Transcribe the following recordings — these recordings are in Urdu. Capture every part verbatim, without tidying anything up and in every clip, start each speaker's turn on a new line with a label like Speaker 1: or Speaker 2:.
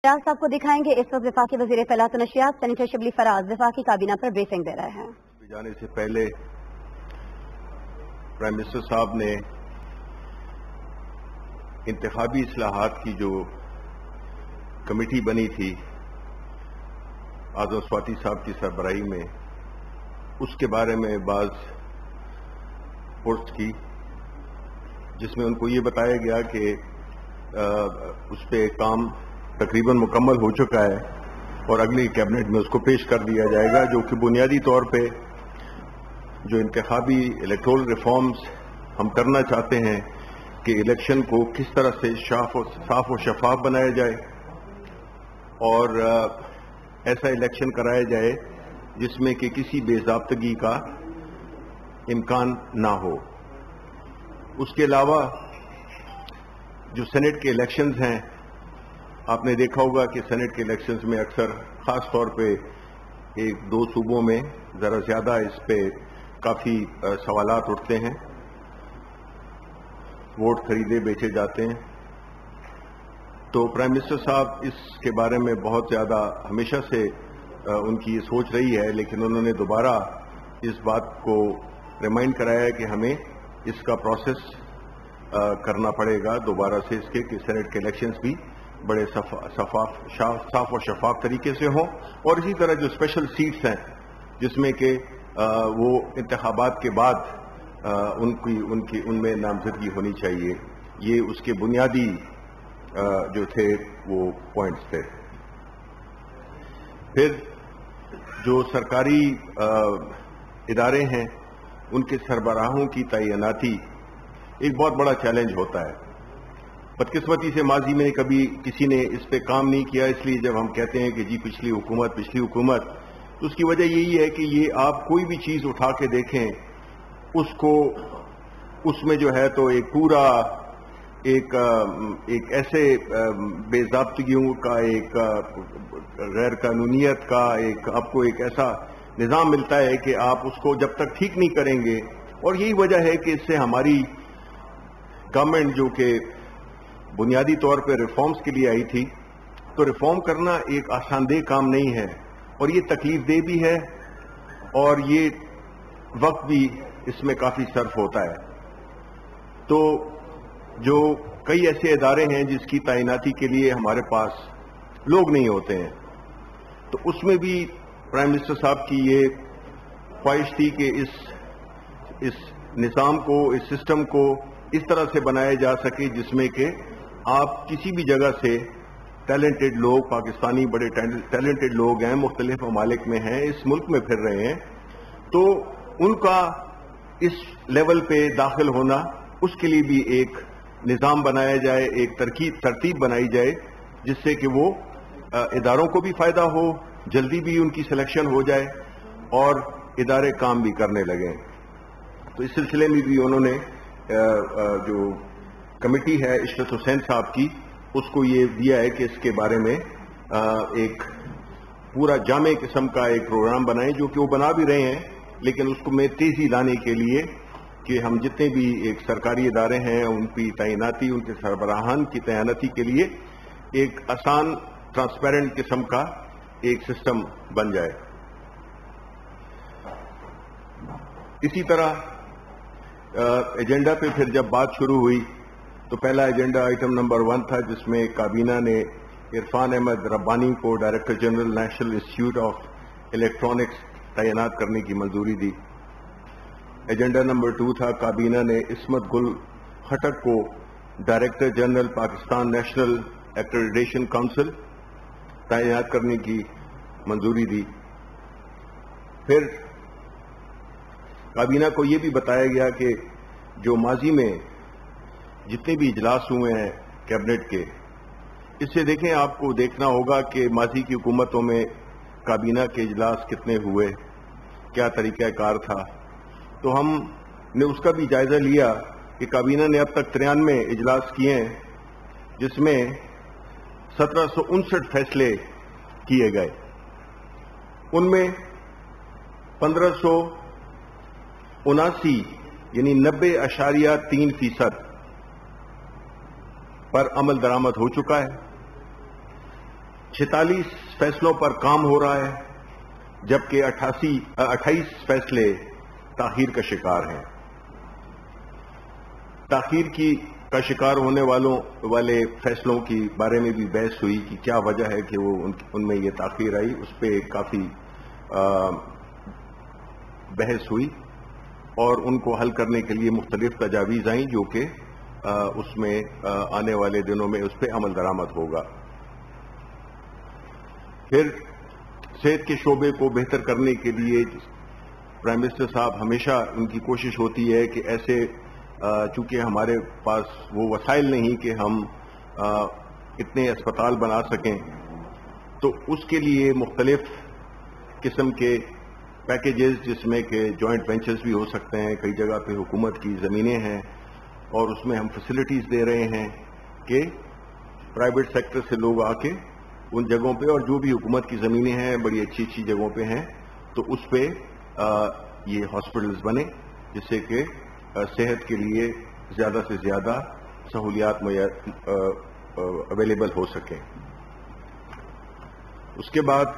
Speaker 1: फराज साहब को दिखाएंगे। इस वक्त वफाकी वजीर फलात और नशियात सेनेटर शिबली फराज वफाकी काबीना पर ब्रीफिंग दे रहे हैं।
Speaker 2: जाने से पहले प्राइम मिनिस्टर साहब ने इंतखाबी इस्लाहात की जो कमेटी बनी थी आज़म स्वाति साहब की सरबराही में, उसके बारे में बाज पुरस्कार की, जिसमें उनको ये बताया गया कि उस पर काम तकरीबन मुकम्मल हो चुका है और अगली कैबिनेट में उसको पेश कर दिया जाएगा, जो कि बुनियादी तौर पे जो इंतखाबी इलेक्टोरल रिफॉर्म्स हम करना चाहते हैं कि इलेक्शन को किस तरह से साफ और शफाफ बनाया जाए और ऐसा इलेक्शन कराया जाए जिसमें कि किसी बेज़ाब्तगी का इम्कान ना हो। उसके अलावा जो सेनेट के इलेक्शंस हैं, आपने देखा होगा कि सेनेट के इलेक्शंस में अक्सर खास तौर पे एक दो सूबों में ज़रा ज़्यादा इस पे काफ़ी सवालात उठते हैं, वोट खरीदे बेचे जाते हैं। तो प्राइम मिनिस्टर साहब इसके बारे में बहुत ज़्यादा हमेशा से उनकी ये सोच रही है, लेकिन उन्होंने दोबारा इस बात को रिमाइंड कराया है कि हमें इसका प्रोसेस करना पड़ेगा दोबारा से, इसके कि सेनेट के इलेक्शंस भी बड़े साफ और शफाफ तरीके से हों, और इसी तरह जो स्पेशल सीट्स हैं जिसमें कि वो इंतखाबात के बाद आ, उनकी उनकी उनमें नामजदगी होनी चाहिए, ये उसके बुनियादी आ, जो थे वो पॉइंट्स थे। फिर जो सरकारी आ, इदारे हैं उनके सरबराहों की तैनाती एक बहुत बड़ा चैलेंज होता है। बदकिस्मती से माजी में कभी किसी ने इस पे काम नहीं किया, इसलिए जब हम कहते हैं कि जी पिछली हुकूमत पिछली हुकूमत तो उसकी वजह यही है कि ये आप कोई भी चीज़ उठा के देखें उसको उसमें जो है तो एक पूरा एक एक ऐसे बेज़ाब्तगियों का, एक गैर कानूनियत का, एक आपको एक ऐसा निज़ाम मिलता है कि आप उसको जब तक ठीक नहीं करेंगे, और यही वजह है कि इससे हमारी गवर्नमेंट जो कि बुनियादी तौर पर रिफॉर्म्स के लिए आई थी, तो रिफॉर्म करना एक आसानदेह काम नहीं है और ये तकलीफ दे भी है और ये वक्त भी इसमें काफ़ी सर्फ होता है। तो जो कई ऐसे इदारे हैं जिसकी तैनाती के लिए हमारे पास लोग नहीं होते हैं, तो उसमें भी प्राइम मिनिस्टर साहब की ये ख्वाहिश थी कि इस इस निज़ाम को, इस सिस्टम को इस तरह से बनाया जा सके जिसमें कि आप किसी भी जगह से टैलेंटेड लोग, पाकिस्तानी बड़े टैलेंटेड लोग हैं, मुख्तलिफ ममालिक में हैं, इस मुल्क में फिर रहे हैं, तो उनका इस लेवल पे दाखिल होना, उसके लिए भी एक निज़ाम बनाया जाए, एक तरकीब तरतीब बनाई जाए जिससे कि वो इदारों को भी फ़ायदा हो, जल्दी भी उनकी सिलेक्शन हो जाए और इदारे काम भी करने लगें। तो इस सिलसिले में भी उन्होंने जो कमेटी है इशरत हुसैन साहब की, उसको ये दिया है कि इसके बारे में एक पूरा जामे किस्म का एक प्रोग्राम बनाएं, जो कि वो बना भी रहे हैं, लेकिन उसको में तेज़ी लाने के लिए कि हम जितने भी एक सरकारी इदारे हैं उनकी तैनाती, उनके सरबराहान की तैनाती के लिए एक आसान ट्रांसपेरेंट किस्म का एक सिस्टम बन जाए। इसी तरह एजेंडा पे फिर जब बात शुरू हुई तो पहला एजेंडा आइटम नंबर वन था, जिसमें काबीना ने इरफान अहमद रब्बानी को director general national institute of electronics तैनात करने की मंजूरी दी। एजेंडा नंबर टू था, काबीना ने इस्मत गुल खटक को director general Pakistan national accreditation council तैनात करने की मंजूरी दी। फिर काबीना को ये भी बताया गया कि जो माजी में जितने भी इजलास हुए हैं कैबिनेट के, इससे देखें, आपको देखना होगा कि माजी की हुकूमतों में काबीना के इजलास कितने हुए, क्या तरीक़ाकार था। तो हमने उसका भी जायज़ा लिया कि काबीना ने अब तक तिरानवे इजलास किए हैं, जिसमें सत्रह सौ उनसठ फैसले किए गए। उनमें पंद्रह सौ उनासी यानी नब्बे अशारिया तीन फीसद पर अमल दरामद हो चुका है। छितालीस फैसलों पर काम हो रहा है, जबकि अट्ठासी अट्ठाईस फैसले ताखीर का शिकार हैं। ताखीर की का शिकार होने वालों वाले फैसलों की बारे में भी बहस हुई कि क्या वजह है कि वो उन, उनमें ये ताखीर आई। उस पर काफ़ी बहस हुई और उनको हल करने के लिए मुख्तलिफ तजावीज़ आई, जो कि उसमें आ, आने वाले दिनों में उस पर अमल दरामद होगा। फिर सेहत के शोबे को बेहतर करने के लिए प्राइम मिनिस्टर साहब हमेशा उनकी कोशिश होती है कि ऐसे चूंकि हमारे पास वो वसाइल नहीं कि हम आ, इतने अस्पताल बना सकें, तो उसके लिए मुख्तलिफ किस्म के पैकेजेस, जिसमें कि जॉइंट वेंचर्स भी हो सकते हैं, कई जगह पे हुकूमत की ज़मीनें हैं और उसमें हम फैसिलिटीज़ दे रहे हैं कि प्राइवेट सेक्टर से लोग आके उन जगहों पे, और जो भी हुकूमत की ज़मीनें हैं बड़ी अच्छी अच्छी जगहों पे हैं, तो उस पर ये हॉस्पिटल्स बने, जिससे कि सेहत के लिए ज़्यादा से ज़्यादा सहूलियात अवेलेबल हो सकें। उसके बाद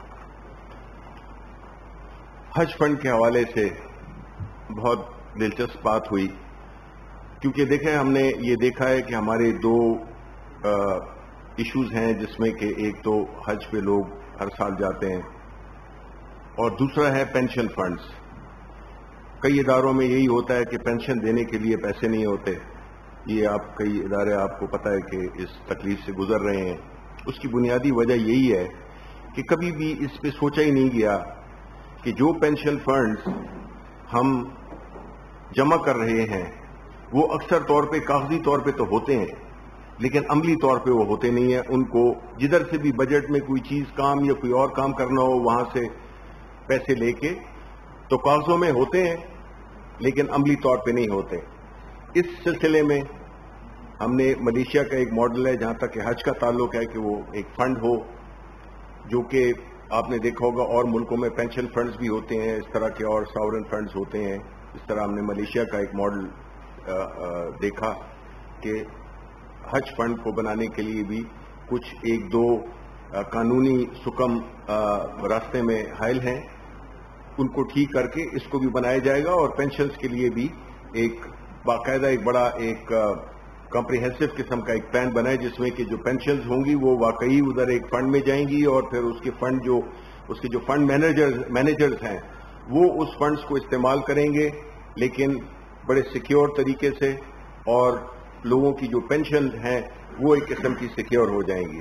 Speaker 2: हज फंड के हवाले से बहुत दिलचस्प बात हुई, क्योंकि देखें हमने ये देखा है कि हमारे दो इश्यूज हैं, जिसमें कि एक तो हज पे लोग हर साल जाते हैं और दूसरा है पेंशन फंड्स। कई इदारों में यही होता है कि पेंशन देने के लिए पैसे नहीं होते। ये आप कई इदारे आपको पता है कि इस तकलीफ से गुजर रहे हैं। उसकी बुनियादी वजह यही है कि कभी भी इस पे सोचा ही नहीं गया कि जो पेंशन फंड्स हम जमा कर रहे हैं वो अक्सर तौर पे कागजी तौर पे तो होते हैं, लेकिन अमली तौर पे वो होते नहीं है। उनको जिधर से भी बजट में कोई चीज़ काम या कोई और काम करना हो, वहां से पैसे लेके तो कागजों में होते हैं, लेकिन अमली तौर पे नहीं होते। इस सिलसिले में हमने मलेशिया का एक मॉडल है, जहां तक कि हज का ताल्लुक है, कि वो एक फंड हो, जो कि आपने देखा होगा और मुल्कों में पेंशन फंड्स भी होते हैं, इस तरह के और सॉवरेन फंड्स होते हैं। इस तरह हमने मलेशिया का एक मॉडल देखा कि हज फंड को बनाने के लिए भी कुछ एक दो आ, कानूनी सुकम रास्ते में हायल हैं, उनको ठीक करके इसको भी बनाया जाएगा और पेंशन्स के लिए भी एक बाकायदा एक बड़ा एक कॉम्प्रिहेंसिव किस्म का एक प्लान बनाए, जिसमें कि जो पेंशन्स होंगी वो वाकई उधर एक फंड में जाएंगी और फिर उसके फंड जो उसके जो फंड मैनेजर्स मैनेजर्स हैं वो उस फंड्स को इस्तेमाल करेंगे, लेकिन बड़े सिक्योर तरीके से, और लोगों की जो पेंशन हैं वो एक किस्म की सिक्योर हो जाएंगी।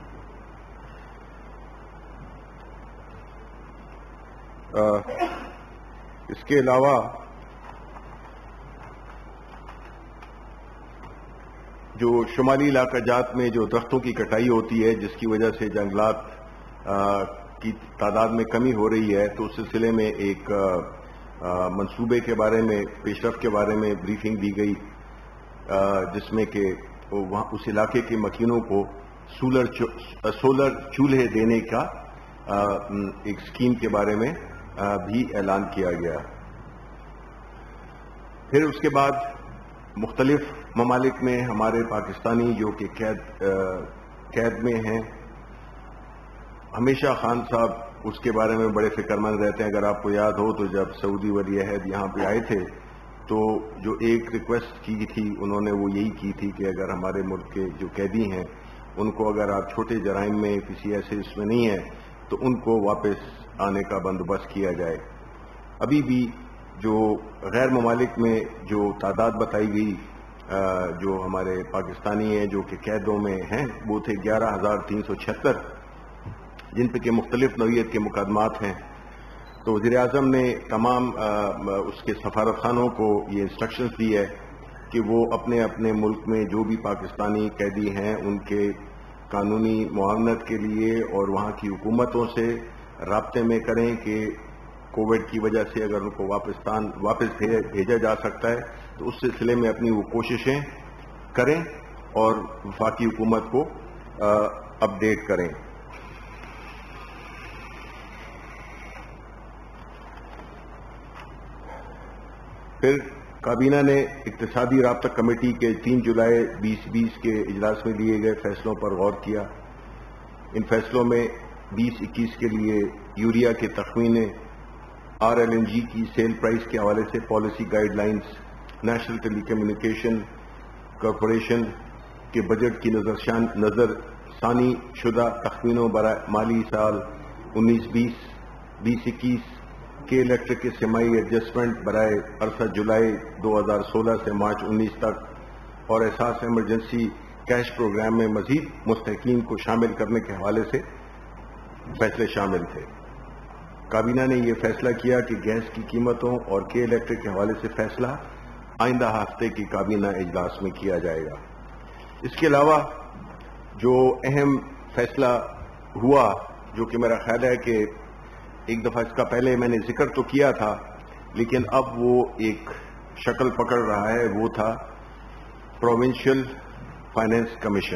Speaker 2: आ, इसके अलावा जो शुमाली इलाका जात में जो दरख्तों की कटाई होती है, जिसकी वजह से जंगलात आ, की तादाद में कमी हो रही है, तो उस सिलसिले में एक मंसूबे के बारे में, पेशरफ के बारे में ब्रीफिंग दी गई, जिसमें कि वहाँ उस इलाके के मकीनों को सोलर सोलर चूल्हे देने का आ, एक स्कीम के बारे में आ, भी ऐलान किया गया। फिर उसके बाद मुख्तलिफ ममालिक में हमारे पाकिस्तानी जो कि कैद कैद में हैं, हमेशा खान साहब उसके बारे में बड़े फिक्रमंद रहते हैं। अगर आपको याद हो तो जब सऊदी वली अहद यहाँ पे आए थे तो जो एक रिक्वेस्ट की थी उन्होंने वो यही की थी कि अगर हमारे मुल्क के जो कैदी हैं उनको अगर आप छोटे जराइम में किसी ऐसे इसमें नहीं है तो उनको वापस आने का बंदोबस्त किया जाए। अभी भी जो गैर ममालिक में जो तादाद बताई गई जो हमारे पाकिस्तानी हैं जो कि कैदों में हैं वो थे ग्यारह हजार तीन सौ छिहत्तर, जिन पे के मुख्तलिफ नौइयत के मुकदमात हैं। तो वज़ीर आज़म ने तमाम आ, उसके सफारत खानों को ये इंस्ट्रक्शंस दी है कि वो अपने अपने मुल्क में जो भी पाकिस्तानी कैदी हैं उनके कानूनी मुआवनत के लिए और वहाँ की हुकूमतों से राब्ते में करें कि कोविड की वजह से अगर उनको वापस्तान वापस भेजा जा सकता है तो उस सिलसिले में अपनी वो कोशिशें करें और वफाकी हुकूमत को आ, अपडेट करें। फिर काबीना ने इक्तिसादी राब्ता कमेटी के तीन जुलाई बीस बीस के इजलास में लिए गए फैसलों पर गौर किया। ان فیصلوں میں بیس اکیس کے لیے یوریا کے تخمینے، آر ایل این جی کی سیل پرائز کے حوالے سے policy guidelines, national telecommunication corporation کے بجٹ کی نظر ثانی شدہ تخمینوں برائے مالی سال انیس بیس بیس اکیس کے الیکٹرک کے سمائی ایڈجسٹمنٹ برائے عرصہ جولائی دو ہزار سولہ سے مارچ انیس تک اور احساس ایمرجنسی کیش پروگرام میں مزید مستحقین کو شامل کرنے کے حوالے سے فیصلے شامل تھے۔ کابینہ نے یہ فیصلہ کیا کہ گیس کی قیمتوں اور کے الیکٹرک کے حوالے سے فیصلہ آئندہ ہفتے کی کابینہ اجلاس میں کیا جائے گا۔ اس کے علاوہ جو اہم فیصلہ ہوا، جو کہ میرا خیال ہے کہ ایک دفعہ اس کا پہلے میں نے ذکر تو کیا تھا لیکن اب وہ ایک شکل پکڑ رہا ہے، وہ تھا پروونشل فائنینس کمیشن۔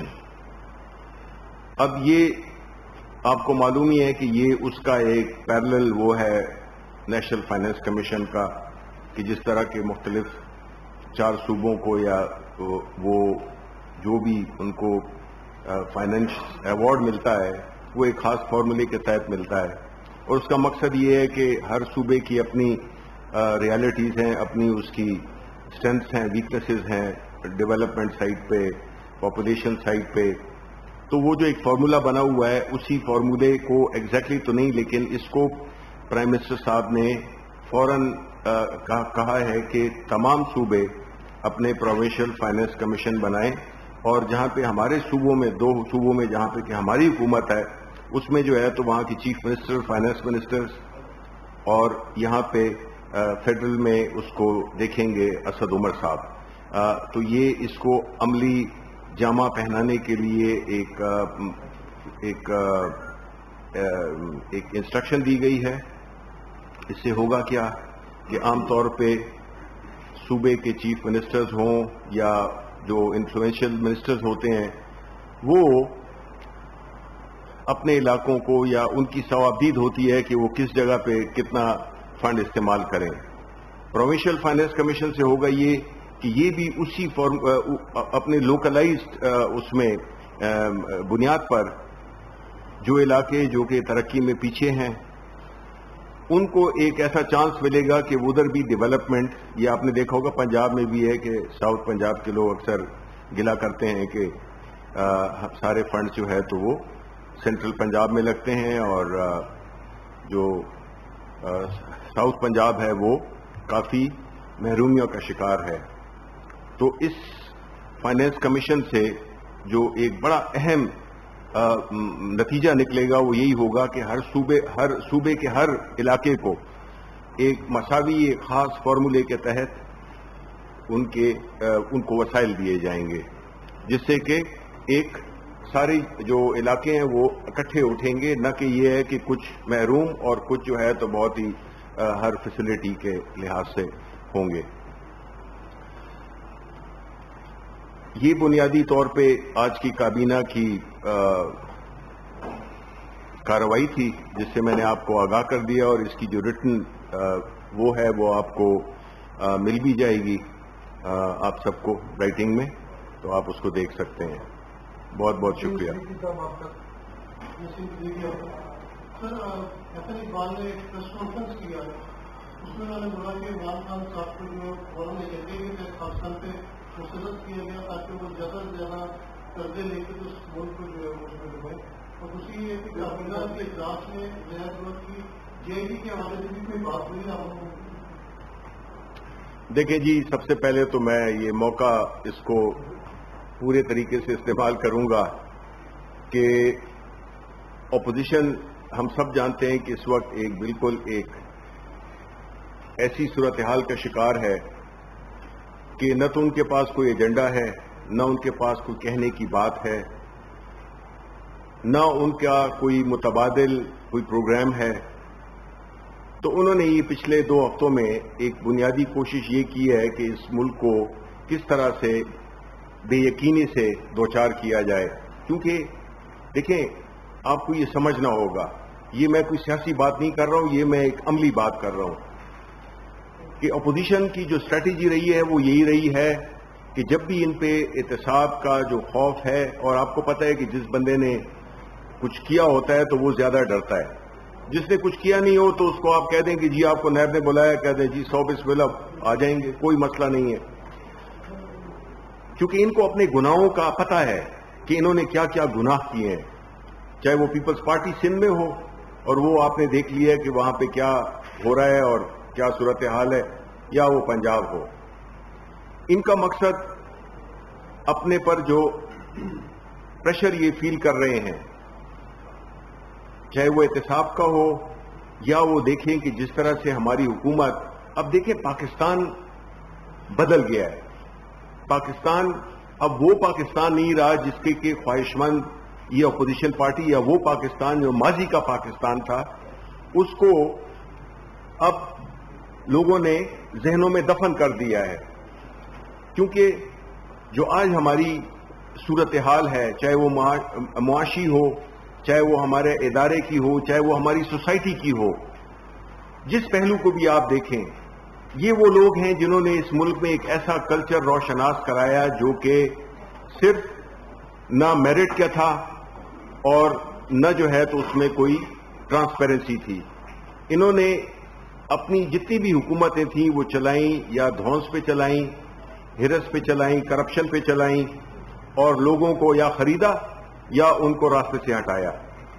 Speaker 2: اب یہ آپ کو معلوم ہی ہے کہ یہ اس کا ایک پیرلل وہ ہے نیشنل فائنینس کمیشن کا، کہ جس طرح کے مختلف چار صوبوں کو یا وہ جو بھی ان کو فائنینس ایوارڈ ملتا ہے وہ ایک خاص فارمولے کے تحت ملتا ہے، اور اس کا مقصد یہ ہے کہ ہر صوبے کی اپنی ریالٹیز ہیں، اپنی اس کی اسٹرینتھس ہیں، ویکنیسز ہیں، ڈیولپمنٹ سائڈ پہ، پاپولیشن سائڈ پہ، تو وہ جو ایک فارمولا بنا ہوا ہے اسی فارمولے کو ایگزیکٹلی تو نہیں لیکن اس کو پرائم منسٹر صاحب نے فوراً کہا ہے کہ تمام صوبے اپنے پروونشل فائنینس کمیشن بنائیں، اور جہاں پہ ہمارے صوبوں میں دو صوبوں میں جہاں پہ کہ ہماری حکومت ہے اس میں جو ہے تو وہاں کی چیف منسٹر، فائنینس منسٹرز، اور یہاں پہ فیڈرل میں اس کو دیکھیں گے اسد عمر صاحب۔ تو یہ اس کو عملی جامہ پہنانے کے لیے ایک ایک ایک انسٹرکشن دی گئی ہے۔ اس سے ہوگا کیا کہ عام طور پہ صوبے کے چیف منسٹرز ہوں یا جو انفلوئنشل منسٹرز ہوتے ہیں وہ اپنے علاقوں کو یا ان کی صوابدید ہوتی ہے کہ وہ کس جگہ پہ کتنا فنڈ استعمال کریں۔ پروونشل فائنینس کمیشن سے ہوگا یہ کہ یہ بھی اسی فارم اپنے لوکلائزڈ اس میں بنیاد پر جو علاقے جو کہ ترقی میں پیچھے ہیں ان کو ایک ایسا چانس ملے گا کہ ادھر بھی ڈیولپمنٹ، یہ آپ نے دیکھا ہوگا پنجاب میں بھی ہے کہ ساؤتھ پنجاب کے لوگ اکثر گلا کرتے ہیں کہ سارے فنڈ جو ہے تو وہ سینٹرل پنجاب میں لگتے ہیں اور جو ساؤتھ پنجاب ہے وہ کافی محرومیوں کا شکار ہے۔ تو اس فائنینس کمیشن سے جو ایک بڑا اہم نتیجہ نکلے گا وہ یہی ہوگا کہ ہر صوبے ہر صوبے کے ہر علاقے کو ایک مساوی ایک خاص فارمولے کے تحت ان کے ان کو وسائل دیے جائیں گے، جس سے کہ ایک ساری جو علاقے ہیں وہ اکٹھے اٹھیں گے، نہ کہ یہ ہے کہ کچھ محروم اور کچھ جو ہے تو بہت ہی ہر فیسلٹی کے لحاظ سے ہوں گے۔ یہ بنیادی طور پہ آج کی کابینہ کی کارروائی تھی جس سے میں نے آپ کو آگاہ کر دیا، اور اس کی جو ریٹن وہ ہے وہ آپ کو مل بھی جائے گی آپ سب کو رائٹنگ میں، تو آپ اس کو دیکھ سکتے ہیں۔ بہت بہت شکریہ۔
Speaker 3: سر حسن اقبال نے ایک پریس کانفرنس کیا ہے، اس میں انہوں نے بولا کہ عمران خان صاحب کو جو فوراً ایجنڈے کے خاص طور پہ مسترد کیا گیا تاکہ وہ زیادہ سے زیادہ قرضے لے کے اس ملک کو جو ہے اس میں ڈبائے، اور دوسری ایک کابینہ کے اجلاس میں نیا ضرورت کی جے ڈی کے حوالے سے بھی کوئی بات ہوئی آپ؟
Speaker 2: دیکھیں جی، سب سے پہلے تو میں یہ موقع اس کو پورے طریقے سے استعمال کروں گا کہ اپوزیشن ہم سب جانتے ہیں کہ اس وقت ایک بالکل ایک ایسی صورتحال کا شکار ہے کہ نہ تو ان کے پاس کوئی ایجنڈا ہے، نہ ان کے پاس کوئی کہنے کی بات ہے، نہ ان کا کوئی متبادل کوئی پروگرام ہے۔ تو انہوں نے یہ پچھلے دو ہفتوں میں ایک بنیادی کوشش یہ کی ہے کہ اس ملک کو کس طرح سے بے یقینی سے دوچار کیا جائے، کیونکہ دیکھیں آپ کو یہ سمجھنا ہوگا، یہ میں کوئی سیاسی بات نہیں کر رہا ہوں، یہ میں ایک عملی بات کر رہا ہوں کہ اپوزیشن کی جو اسٹریٹجی رہی ہے وہ یہی رہی ہے کہ جب بھی ان پہ احتساب کا جو خوف ہے، اور آپ کو پتہ ہے کہ جس بندے نے کچھ کیا ہوتا ہے تو وہ زیادہ ڈرتا ہے. جس نے کچھ کیا نہیں ہو تو اس کو آپ کہہ دیں کہ جی آپ کو نیب نے بلایا, کہہ دیں جی سو بسم اللہ آ جائیں گے, کوئی مسئلہ نہیں ہے. کیونکہ ان کو اپنے گناہوں کا پتہ ہے کہ انہوں نے کیا کیا گناہ کیے ہیں, چاہے وہ پیپلز پارٹی سندھ میں ہو اور وہ آپ نے دیکھ لیا ہے کہ وہاں پہ کیا ہو رہا ہے اور کیا صورتحال ہے, یا وہ پنجاب ہو. ان کا مقصد اپنے پر جو پریشر یہ فیل کر رہے ہیں, چاہے وہ احتساب کا ہو یا وہ دیکھیں کہ جس طرح سے ہماری حکومت, اب دیکھیں پاکستان بدل گیا ہے. پاکستان اب وہ پاکستان نہیں رہا جس کے کہ خواہش مند یہ اپوزیشن پارٹی یا وہ پاکستان جو ماضی کا پاکستان تھا, اس کو اب لوگوں نے ذہنوں میں دفن کر دیا ہے. کیونکہ جو آج ہماری صورتحال ہے, چاہے وہ معاشی ہو, چاہے وہ ہمارے ادارے کی ہو, چاہے وہ ہماری سوسائٹی کی ہو, جس پہلو کو بھی آپ دیکھیں, یہ وہ لوگ ہیں جنہوں نے اس ملک میں ایک ایسا کلچر روشناس کرایا جو کہ صرف نہ میرٹ کا تھا اور نہ جو ہے تو اس میں کوئی ٹرانسپیرنسی تھی. انہوں نے اپنی جتنی بھی حکومتیں تھیں وہ چلائیں یا دھونس پہ چلائیں, ہرس پہ چلائیں, کرپشن پہ چلائیں, اور لوگوں کو یا خریدا یا ان کو راستے سے ہٹایا.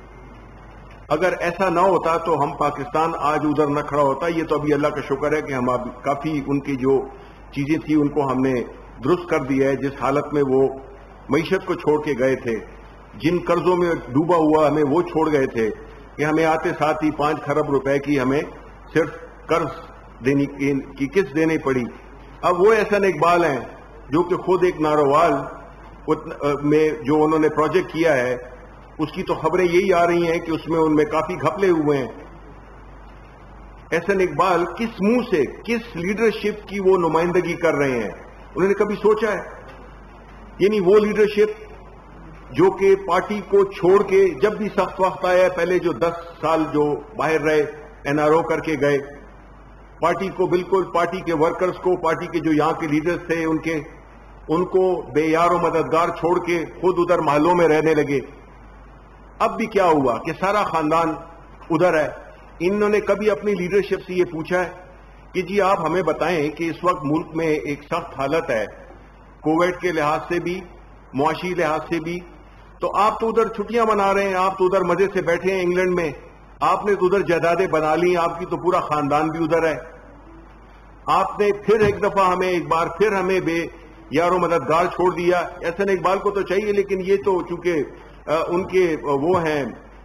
Speaker 2: اگر ایسا نہ ہوتا تو ہم پاکستان آج ادھر نہ کھڑا ہوتا. یہ تو ابھی اللہ کا شکر ہے کہ ہم اب کافی ان کی جو چیزیں تھیں ان کو ہم نے درست کر دیا ہے. جس حالت میں وہ معیشت کو چھوڑ کے گئے تھے, جن قرضوں میں ڈوبا ہوا ہمیں وہ چھوڑ گئے تھے کہ ہمیں آتے ساتھ ہی پانچ کھرب روپے کی ہمیں صرف قرض دینی کی قسط دینی پڑی. اب وہ احسن اقبال ہیں جو کہ خود ایک ناروال میں جو انہوں نے پروجیکٹ کیا ہے, اس کی تو خبریں یہی آ رہی ہیں کہ اس میں ان میں کافی گھپلے ہوئے ہیں. احسن اقبال کس منہ سے, کس لیڈرشپ کی وہ نمائندگی کر رہے ہیں, انہوں نے کبھی سوچا ہے؟ یعنی وہ لیڈرشپ جو کہ پارٹی کو چھوڑ کے جب بھی سخت وقت آیا, پہلے جو دس سال جو باہر رہے, این آر او کر کے گئے, پارٹی کو بالکل پارٹی کے ورکرز کو, پارٹی کے جو یہاں کے لیڈرز تھے ان کے ان کو بے یار و مددگار چھوڑ کے خود ادھر محلوں میں رہنے لگے. اب بھی کیا ہوا کہ سارا خاندان ادھر ہے. انہوں نے کبھی اپنی لیڈرشپ سے یہ پوچھا ہے کہ جی آپ ہمیں بتائیں کہ اس وقت ملک میں ایک سخت حالت ہے, کووڈ کے لحاظ سے بھی, معاشی لحاظ سے بھی, تو آپ تو ادھر چھٹیاں منا رہے ہیں, آپ تو ادھر مزے سے بیٹھے ہیں انگلینڈ میں, آپ نے تو ادھر جائیدادیں بنا لی, آپ کی تو پورا خاندان بھی ادھر ہے. آپ نے پھر ایک دفعہ ہمیں ایک بار پھر ہمیں بے یار و مددگار چھوڑ دیا. احسن اقبال کو تو چاہیے, لیکن یہ تو چونکہ ان کے وہ ہیں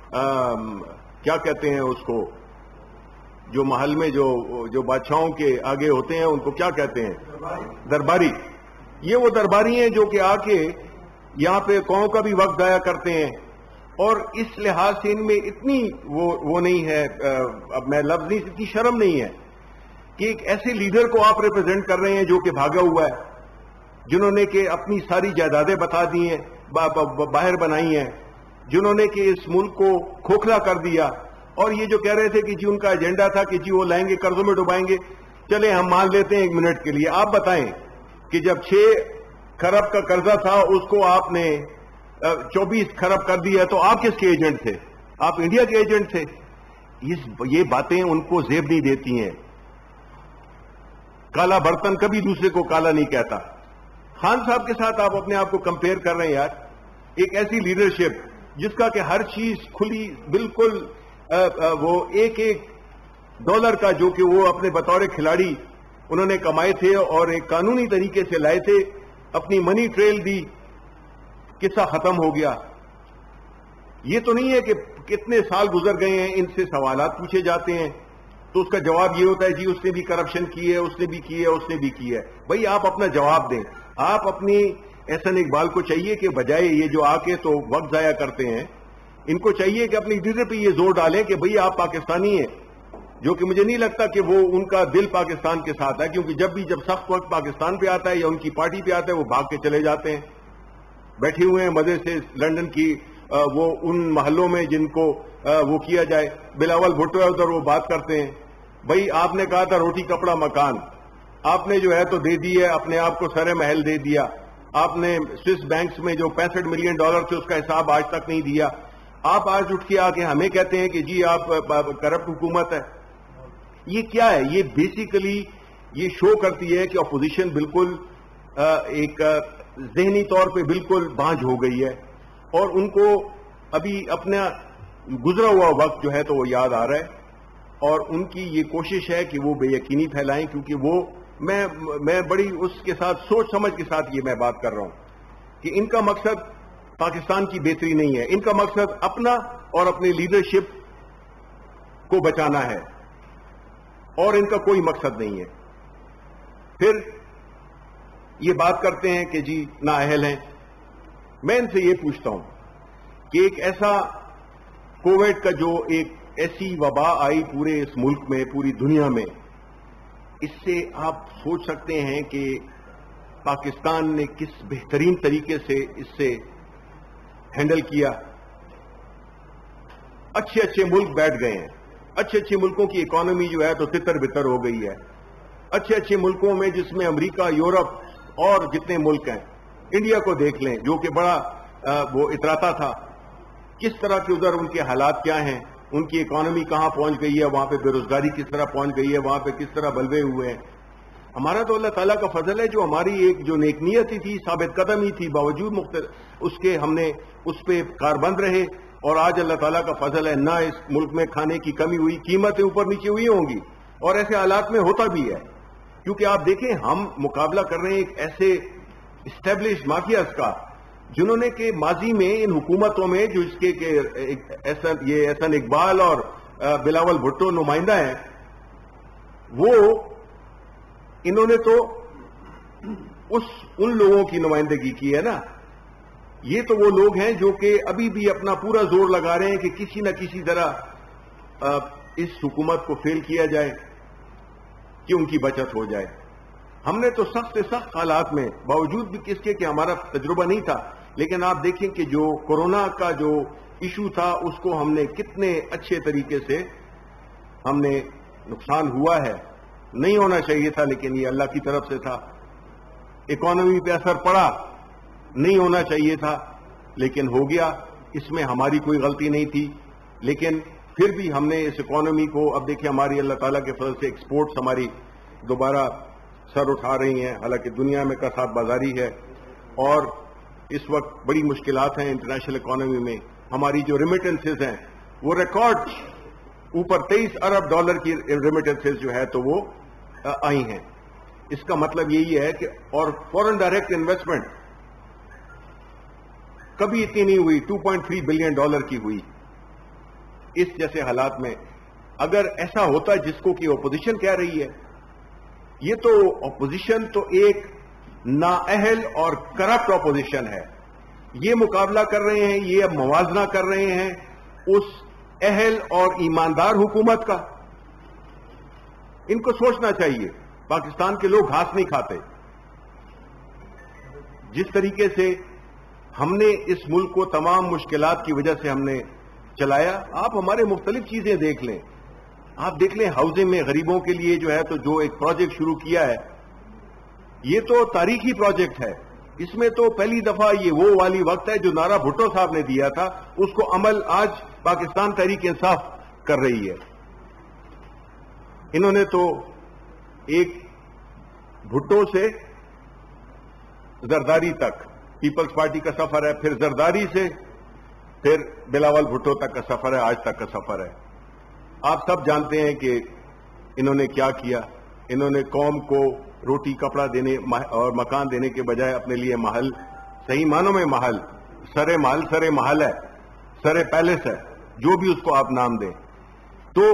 Speaker 2: کیا کہتے ہیں اس کو, جو محل میں جو جو بادشاہوں کے آگے ہوتے ہیں ان کو کیا کہتے ہیں, درباری. یہ وہ درباری ہیں جو کہ آ کے یہاں پہ قوم کا بھی وقت ضائع کرتے ہیں. اور اس لحاظ سے ان میں اتنی وہ وہ نہیں ہے, اب میں لفظ نہیں, اتنی شرم نہیں ہے کہ ایک ایسے لیڈر کو آپ ریپرزینٹ کر رہے ہیں جو کہ بھاگا ہوا ہے, جنہوں نے کہ اپنی ساری جائیدادیں بتا دی ہیں, باہر بنائی ہیں, جنہوں نے کہ اس ملک کو کھوکھلا کر دیا. اور یہ جو کہہ رہے تھے کہ جی ان کا ایجنڈا تھا کہ جی وہ لائیں گے قرضوں میں ڈبائیں گے, چلے ہم مان لیتے ہیں ایک منٹ کے لیے. آپ بتائیں کہ جب چھ کھرب کا قرضہ تھا اس کو آپ نے چوبیس کھرب کر دیا, تو آپ کس کے ایجنٹ تھے؟ آپ انڈیا کے ایجنٹ تھے. یہ باتیں ان کو زیب نہیں دیتی ہیں. کالا برتن کبھی دوسرے کو کالا نہیں کہتا. خان صاحب کے ساتھ آپ اپنے آپ کو کمپیئر کر رہے ہیں یار, ایک ایسی لیڈرشپ جس کا کہ ہر چیز کھلی بالکل, وہ ایک ایک ڈالر کا جو کہ وہ اپنے بطور کھلاڑی انہوں نے کمائے تھے اور ایک قانونی طریقے سے لائے تھے, اپنی منی ٹریل دی, قصہ ختم ہو گیا. یہ تو نہیں ہے کہ کتنے سال گزر گئے ہیں, ان سے سوالات پوچھے جاتے ہیں تو اس کا جواب یہ ہوتا ہے جی اس نے بھی کرپشن کی ہے, اس نے بھی کی ہے, اس نے بھی کی ہے. بھائی آپ اپنا جواب دیں. آپ اپنی احسن اقبال کو چاہیے کہ بجائے یہ جو آ کے تو وقت ضائع کرتے ہیں, ان کو چاہیے کہ اپنی لیڈر پہ یہ زور ڈالیں کہ بھئی آپ پاکستانی ہیں, جو کہ مجھے نہیں لگتا کہ وہ ان کا دل پاکستان کے ساتھ ہے, کیونکہ جب بھی جب سخت وقت پاکستان پہ آتا ہے یا ان کی پارٹی پہ آتا ہے وہ بھاگ کے چلے جاتے ہیں. بیٹھے ہوئے ہیں مزے سے لندن کی وہ ان محلوں میں جن کو وہ کیا جائے. بلاول بھٹو ہے ادھر, وہ بات کرتے ہیں. بھئی آپ نے کہا تھا روٹی کپڑا مکان, آپ نے جو ہے تو دے دی ہے, اپنے آپ کو سر محل دے دیا. آپ نے سوئس بینکس میں جو پینسٹھ ملین ڈالر تھے اس کا حساب آج تک نہیں دیا. آپ آج اٹھ کے آ کے ہمیں کہتے ہیں کہ جی آپ کرپٹ حکومت ہے. یہ کیا ہے؟ یہ بیسیکلی یہ شو کرتی ہے کہ اپوزیشن بالکل ایک ذہنی طور پہ بالکل بانجھ ہو گئی ہے اور ان کو ابھی اپنا گزرا ہوا وقت جو ہے تو وہ یاد آ رہا ہے اور ان کی یہ کوشش ہے کہ وہ بے یقینی پھیلائیں کیونکہ وہ میں میں بڑی اس کے ساتھ سوچ سمجھ کے ساتھ یہ میں بات کر رہا ہوں کہ ان کا مقصد پاکستان کی بہتری نہیں ہے. ان کا مقصد اپنا اور اپنی لیڈرشپ کو بچانا ہے اور ان کا کوئی مقصد نہیں ہے. پھر یہ بات کرتے ہیں کہ جی نااہل ہیں. میں ان سے یہ پوچھتا ہوں کہ ایک ایسا کووڈ کا جو ایک ایسی وبا آئی پورے اس ملک میں، پوری دنیا میں، اس سے آپ سوچ سکتے ہیں کہ پاکستان نے کس بہترین طریقے سے اس سے ہینڈل کیا. اچھے اچھے ملک بیٹھ گئے ہیں. اچھے اچھے ملکوں کی اکانومی جو ہے تو تتر بتر ہو گئی ہے. اچھے اچھے ملکوں میں جس میں امریکہ، یورپ اور جتنے ملک ہیں، انڈیا کو دیکھ لیں جو کہ بڑا وہ اتراتا تھا، کس طرح کے ادھر ان کے حالات کیا ہیں، ان کی اکانومی کہاں پہنچ گئی ہے، وہاں پہ بے روزگاری کس طرح پہنچ گئی ہے، وہاں پہ کس طرح بلوے ہوئے ہیں. ہمارا تو اللہ تعالیٰ کا فضل ہے جو ہماری ایک جو نیک نیتی تھی، ثابت قدمی تھی، باوجود مختلف اس کے ہم نے اس پہ کاربند رہے اور آج اللہ تعالیٰ کا فضل ہے نہ اس ملک میں کھانے کی کمی ہوئی، قیمتیں اوپر نیچے ہوئی ہوں گی اور ایسے حالات میں ہوتا بھی ہے کیونکہ آپ دیکھیں ہم مقابلہ کر رہے ہیں ایک ایسے اسٹیبلش مافیاز کا جنہوں نے کہ ماضی میں ان حکومتوں میں جو اس کے کہ یہ احسن اقبال اور بلاول بھٹو نمائندہ ہیں، وہ انہوں نے تو اس ان لوگوں کی نمائندگی کی ہے نا. یہ تو وہ لوگ ہیں جو کہ ابھی بھی اپنا پورا زور لگا رہے ہیں کہ کسی نہ کسی طرح اس حکومت کو فیل کیا جائے کہ ان کی بچت ہو جائے. ہم نے تو سخت سے سخت حالات میں باوجود بھی کس کے کہ ہمارا تجربہ نہیں تھا، لیکن آپ دیکھیں کہ جو کورونا کا جو ایشو تھا اس کو ہم نے کتنے اچھے طریقے سے ہم نے نقصان ہوا ہے. نہیں ہونا چاہیے تھا لیکن یہ اللہ کی طرف سے تھا. اکانومی پہ اثر پڑا، نہیں ہونا چاہیے تھا لیکن ہو گیا. اس میں ہماری کوئی غلطی نہیں تھی لیکن پھر بھی ہم نے اس اکانومی کو، اب دیکھیں ہماری اللہ تعالیٰ کے فضل سے ایکسپورٹس ہماری دوبارہ سر اٹھا رہی ہیں، حالانکہ دنیا میں کساد بازاری ہے اور اس وقت بڑی مشکلات ہیں انٹرنیشنل اکانومی میں. ہماری جو ریمیٹنسز ہیں وہ ریکارڈ اوپر تیئیس ارب ڈالر کی ریمیٹنسز جو ہے تو وہ آئی ہیں. اس کا مطلب یہی ہے کہ اور فورن ڈائریکٹ انویسٹمنٹ کبھی اتنی نہیں ہوئی، two point three billion dollar کی ہوئی. اس جیسے حالات میں اگر ایسا ہوتا جس کو کہ اپوزیشن کہہ رہی ہے، یہ تو اپوزیشن تو ایک نااہل اور کرپٹ اپوزیشن ہے. یہ مقابلہ کر رہے ہیں، یہ اب موازنہ کر رہے ہیں اس اہل اور ایماندار حکومت کا. ان کو سوچنا چاہیے پاکستان کے لوگ گھاس نہیں کھاتے. جس طریقے سے ہم نے اس ملک کو تمام مشکلات کی وجہ سے ہم نے چلایا، آپ ہمارے مختلف چیزیں دیکھ لیں. آپ دیکھ لیں ہاؤسنگ میں غریبوں کے لیے جو ہے تو جو ایک پروجیکٹ شروع کیا ہے، یہ تو تاریخی پروجیکٹ ہے. اس میں تو پہلی دفعہ یہ وہ والی وقت ہے جو نعرہ بھٹو صاحب نے دیا تھا، اس کو عمل آج پاکستان تحریک انصاف کر رہی ہے. انہوں نے تو ایک بھٹو سے زرداری تک پیپلز پارٹی کا سفر ہے، پھر زرداری سے پھر بلاول بھٹو تک کا سفر ہے، آج تک کا سفر ہے. آپ سب جانتے ہیں کہ انہوں نے کیا کیا. انہوں نے قوم کو روٹی کپڑا دینے اور مکان دینے کے بجائے اپنے لیے محل، صحیح معنوں میں محل، سرے محل سرے محل ہے، سرے پیلس ہے، جو بھی اس کو آپ نام دیں. تو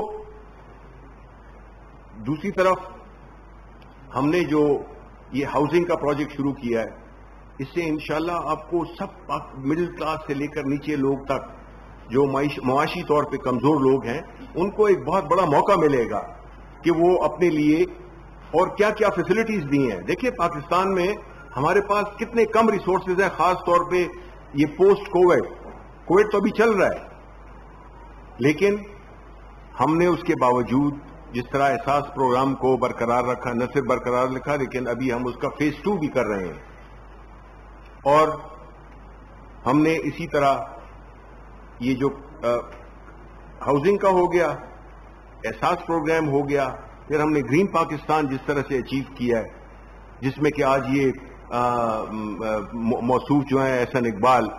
Speaker 2: دوسری طرف ہم نے جو یہ ہاؤسنگ کا پروجیکٹ شروع کیا ہے، اس سے انشاءاللہ آپ کو سب مڈل کلاس سے لے کر نیچے لوگ تک جو معاشی طور پہ کمزور لوگ ہیں ان کو ایک بہت بڑا موقع ملے گا کہ وہ اپنے لیے اور کیا کیا فیسلٹیز دی ہیں. دیکھیں پاکستان میں ہمارے پاس کتنے کم ریسورسز ہیں، خاص طور پہ یہ پوسٹ کووڈ کووڈ تو ابھی چل رہا ہے، لیکن ہم نے اس کے باوجود جس طرح احساس پروگرام کو برقرار رکھا، نہ صرف برقرار رکھا لیکن ابھی ہم اس کا فیز ٹو بھی کر رہے ہیں. اور ہم نے اسی طرح یہ جو ہاؤسنگ کا ہو گیا، احساس پروگرام ہو گیا، پھر ہم نے گرین پاکستان جس طرح سے اچیو کیا ہے، جس میں کہ آج یہ موصوف جو ہیں احسن اقبال،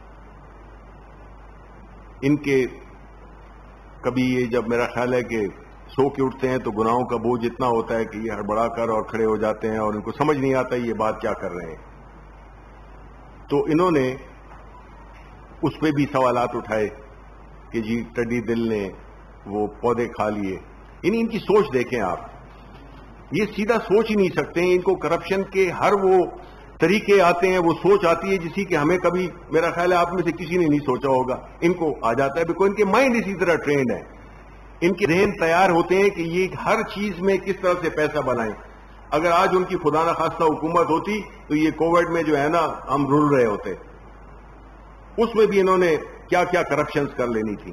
Speaker 2: ان کے کبھی یہ جب میرا خیال ہے کہ سو کے اٹھتے ہیں تو گناہوں کا بوجھ اتنا ہوتا ہے کہ یہ ہڑبڑا کر اور کھڑے ہو جاتے ہیں اور ان کو سمجھ نہیں آتا یہ بات کیا کر رہے ہیں. تو انہوں نے اس پہ بھی سوالات اٹھائے کہ جی ٹڈی دل نے وہ پودے کھا لیے. یعنی ان کی سوچ دیکھیں آپ، یہ سیدھا سوچ ہی نہیں سکتے ہیں. ان کو کرپشن کے ہر وہ طریقے آتے ہیں، وہ سوچ آتی ہے جسی کہ ہمیں کبھی میرا خیال ہے آپ میں سے کسی نے نہیں سوچا ہوگا. ان کو آ جاتا ہے، بیکاز ان کے مائنڈ اسی طرح ٹرینڈ ہے. ان کے ذہن تیار ہوتے ہیں کہ یہ ہر چیز میں کس طرح سے پیسہ بنائیں. اگر آج ان کی خدا نخواستہ حکومت ہوتی تو یہ کووڈ میں جو ہے نا ہم رول رہے ہوتے. اس میں بھی انہوں نے کیا کیا کرپشنز کر لینی تھی.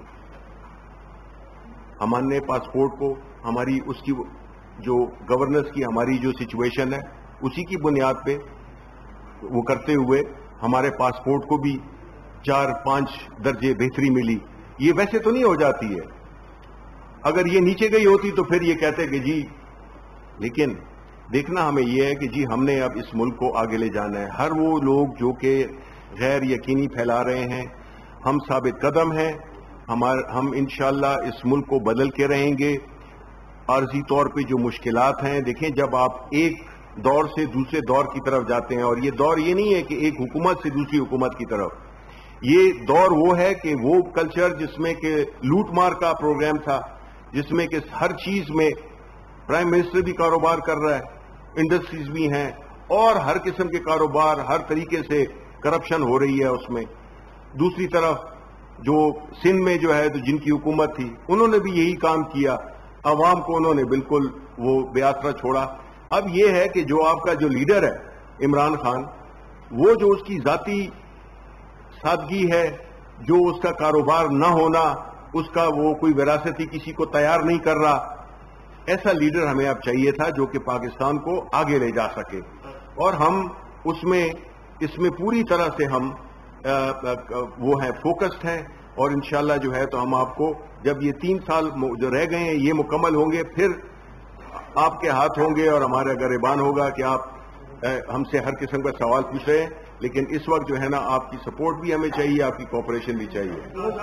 Speaker 2: ہم نے پاسپورٹ کو ہماری اس کی جو گورننس کی ہماری جو سچویشن ہے اسی کی بنیاد پہ وہ کرتے ہوئے ہمارے پاسپورٹ کو بھی چار پانچ درجے بہتری ملی. یہ ویسے تو نہیں ہو جاتی ہے. اگر یہ نیچے گئی ہوتی تو پھر یہ کہتے کہ جی، لیکن دیکھنا ہمیں یہ ہے کہ جی ہم نے اب اس ملک کو آگے لے جانا ہے. ہر وہ لوگ جو کہ غیر یقینی پھیلا رہے ہیں، ہم ثابت قدم ہیں. ہم انشاءاللہ اس ملک کو بدل کے رہیں گے. عارضی طور پہ جو مشکلات ہیں، دیکھیں جب آپ ایک دور سے دوسرے دور کی طرف جاتے ہیں، اور یہ دور یہ نہیں ہے کہ ایک حکومت سے دوسری حکومت کی طرف، یہ دور وہ ہے کہ وہ کلچر جس میں کہ لوٹ مار کا پروگرام تھا، جس میں کہ ہر چیز میں پرائم منسٹر بھی کاروبار کر رہا ہے، انڈسٹریز بھی ہیں، اور ہر قسم کے کاروبار ہر طریقے سے کرپشن ہو رہی ہے اس میں. دوسری طرف جو سندھ میں جو ہے تو جن کی حکومت تھی انہوں نے بھی یہی کام کیا. عوام کو انہوں نے بالکل وہ بے آسرا چھوڑا. اب یہ ہے کہ جو آپ کا جو لیڈر ہے عمران خان، وہ جو اس کی ذاتی سادگی ہے، جو اس کا کاروبار نہ ہونا، اس کا وہ کوئی وراثتی کسی کو تیار نہیں کر رہا، ایسا لیڈر ہمیں اب چاہیے تھا جو کہ پاکستان کو آگے لے جا سکے. اور ہم اس میں اس میں پوری طرح سے ہم وہ ہیں فوکسڈ ہیں. اور انشاءاللہ جو ہے تو ہم آپ کو جب یہ تین سال جو رہ گئے ہیں یہ مکمل ہوں گے، پھر آپ کے ہاتھ ہوں گے اور ہمارا گریبان ہوگا کہ آپ ہم سے ہر قسم کا سوال پوچھ رہے ہیں. لیکن اس وقت جو ہے نا آپ کی سپورٹ بھی ہمیں چاہیے، آپ کی کوآپریشن بھی چاہیے.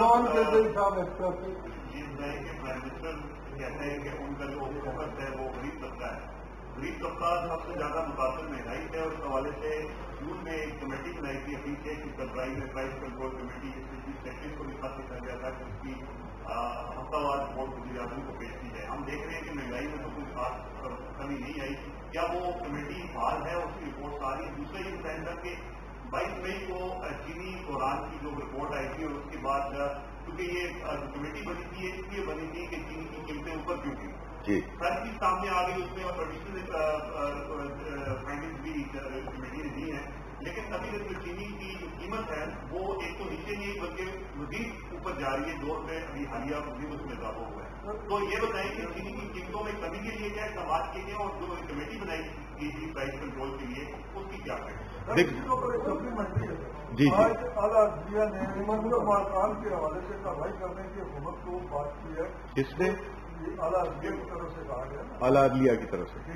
Speaker 4: غریب طبقہ سب سے زیادہ متاثر مہنگائی ہے، اور اس حوالے سے جون میں ایک کمیٹی بنائی تھی ابھی سے پرائز پرائز کنٹرول کمیٹی، جس میں چیف سیکرٹری کو بھی خط لکھا گیا تھا کہ اس کی ہفتہ وار رپورٹ وزیر اعظم کو پیش کی ہے. ہم دیکھ رہے ہیں کہ مہنگائی میں تو کوئی خاص کمی نہیں آئی. کیا وہ کمیٹی فعال ہے؟ اس کی رپورٹ آ رہی ہے. دوسرا یہ بتائیں گا کہ بائیس مئی کو چینی قرآن کی جو رپورٹ آئی تھی، اور اس کے بعد کیونکہ یہ کمیٹی بنی تھی اس لیے بنی تھی کہ چینی کی قیمتیں اوپر کیوں تھیں، فیصلے سامنے آ گئی. اس میں پروڈیوسر فائنڈنگ بھی کمیٹی نے دی ہیں، لیکن ابھی جو چینی کی جو قیمت ہے وہ ایک تو نیچے نہیں بلکہ مزید اوپر جا رہی ہے. دو روپے ابھی حالیہ مزید اس میں اضافہ ہوا ہے. تو یہ بتائیں کہ چینی کی قیمتوں میں کمی کے لیے کیا اقدامات کیے گئے، اور جو کمیٹی بنائی گئی تھی پرائز کنٹرول کے لیے اس کی کیا ہے؟
Speaker 2: جی
Speaker 3: اعلیٰ نے مارکان کے حوالے سے کارروائی کرنے کی حکومت کو بات کی ہے.
Speaker 2: کس نے؟
Speaker 3: اعلیٰ عدلیہ کی طرف سے کہا گیا.
Speaker 2: اعلیٰ عدلیہ کی طرف سے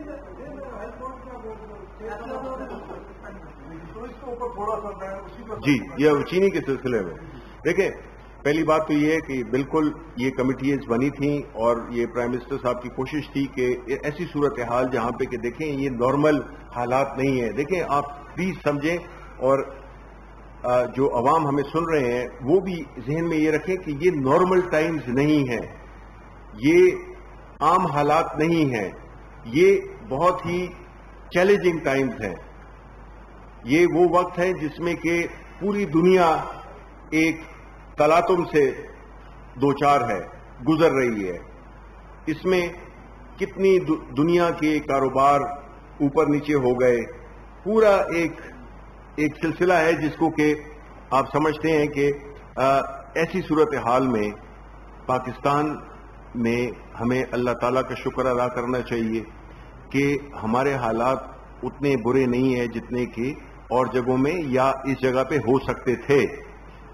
Speaker 3: تو اس کے اوپر تھوڑا سا میں اسی کا
Speaker 2: جی یہ چینی کے سلسلے میں دیکھیں، پہلی بات تو یہ ہے کہ بالکل یہ کمیٹیز بنی تھیں، اور یہ پرائم منسٹر صاحب کی کوشش تھی کہ ایسی صورتحال جہاں پہ کہ دیکھیں یہ نارمل حالات نہیں ہیں. دیکھیں آپ پلیز سمجھیں، اور جو عوام ہمیں سن رہے ہیں وہ بھی ذہن میں یہ رکھیں کہ یہ نارمل ٹائمز نہیں ہیں، یہ عام حالات نہیں ہیں، یہ بہت ہی چیلنجنگ ٹائمز ہیں. یہ وہ وقت ہے جس میں کہ پوری دنیا ایک تلاطم سے دوچار ہے، گزر رہی ہے. اس میں کتنی دنیا کے کاروبار اوپر نیچے ہو گئے. پورا ایک ایک سلسلہ ہے جس کو کہ آپ سمجھتے ہیں کہ ایسی صورتحال میں پاکستان میں ہمیں اللہ تعالیٰ کا شکر ادا کرنا چاہیے کہ ہمارے حالات اتنے برے نہیں ہیں جتنے کہ اور جگہوں میں یا اس جگہ پہ ہو سکتے تھے.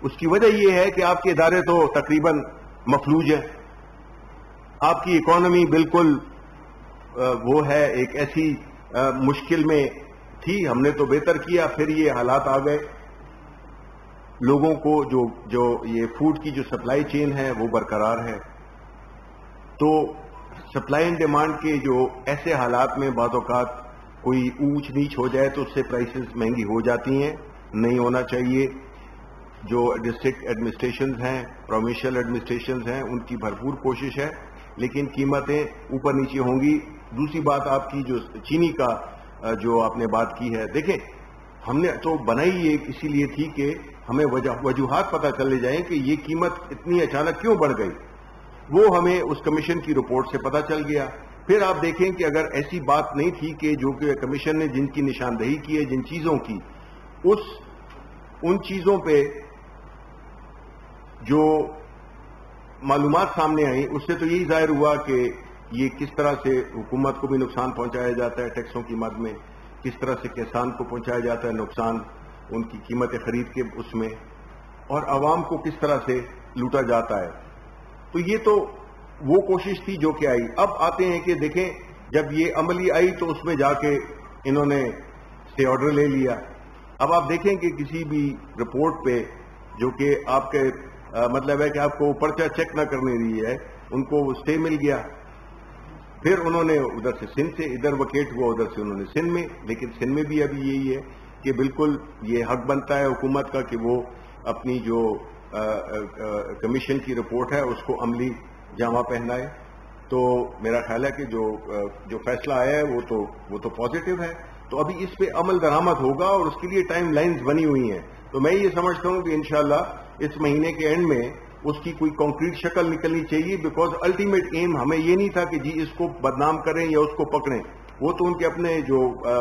Speaker 2: اس کی وجہ یہ ہے کہ آپ کے ادارے تو تقریباً مفلوج ہیں، آپ کی اکانومی بالکل وہ ہے ایک ایسی مشکل میں تھی. ہم نے تو بہتر کیا، پھر یہ حالات آ گئے. لوگوں کو جو جو یہ فوڈ کی جو سپلائی چین ہے وہ برقرار ہے، تو سپلائی اینڈ ڈیمانڈ کے جو ایسے حالات میں بعض اوقات کوئی اونچ نیچ ہو جائے تو اس سے پرائسز مہنگی ہو جاتی ہیں، نہیں ہونا چاہیے. جو ڈسٹرکٹ ایڈمنسٹریشنز ہیں، پروونشل ایڈمنسٹریشنز ہیں، ان کی بھرپور کوشش ہے، لیکن قیمتیں اوپر نیچے ہوں گی. دوسری بات آپ کی جو چینی کا جو آپ نے بات کی ہے، دیکھیں ہم نے تو بنائی یہ اسی لیے تھی کہ ہمیں وجوہات پتہ چلے جائیں کہ یہ قیمت اتنی اچانک کیوں بڑھ گئی. وہ ہمیں اس کمیشن کی رپورٹ سے پتہ چل گیا. پھر آپ دیکھیں کہ اگر ایسی بات نہیں تھی کہ جو کہ کمیشن نے جن کی نشاندہی کی ہے جن چیزوں کی، اس ان چیزوں پہ جو معلومات سامنے آئیں اس سے تو یہی ظاہر ہوا کہ یہ کس طرح سے حکومت کو بھی نقصان پہنچایا جاتا ہے ٹیکسوں کی مد میں، کس طرح سے کسان کو پہنچایا جاتا ہے نقصان ان کی قیمتیں خرید کے اس میں، اور عوام کو کس طرح سے لوٹا جاتا ہے. تو یہ تو وہ کوشش تھی جو کہ آئی. اب آتے ہیں کہ دیکھیں جب یہ عملی آئی تو اس میں جا کے انہوں نے اسٹے آرڈر لے لیا. اب آپ دیکھیں کہ کسی بھی رپورٹ پہ جو کہ آپ کے مطلب ہے کہ آپ کو پرچہ چیک نہ کرنے دی ہے، ان کو اسٹے مل گیا. پھر انہوں نے ادھر سے سندھ سے ادھر وکیٹ ہوا، ادھر سے انہوں نے سندھ میں، لیکن سندھ میں بھی ابھی یہی ہے کہ بالکل یہ حق بنتا ہے حکومت کا کہ وہ اپنی جو کمیشن کی رپورٹ ہے اس کو عملی جامہ پہنائے. تو میرا خیال ہے کہ جو جو فیصلہ آیا ہے وہ تو وہ تو پازیٹیو ہے. تو ابھی اس پہ عمل درآمد ہوگا اور اس کے لیے ٹائم لائنز بنی ہوئی ہیں. تو میں یہ سمجھتا ہوں کہ انشاءاللہ اس مہینے کے اینڈ میں اس کی کوئی کانکریٹ شکل نکلنی چاہیے، بیکاز الٹیمیٹ ایم ہمیں یہ نہیں تھا کہ جی اس کو بدنام کریں یا اس کو پکڑیں. وہ تو ان کے اپنے جو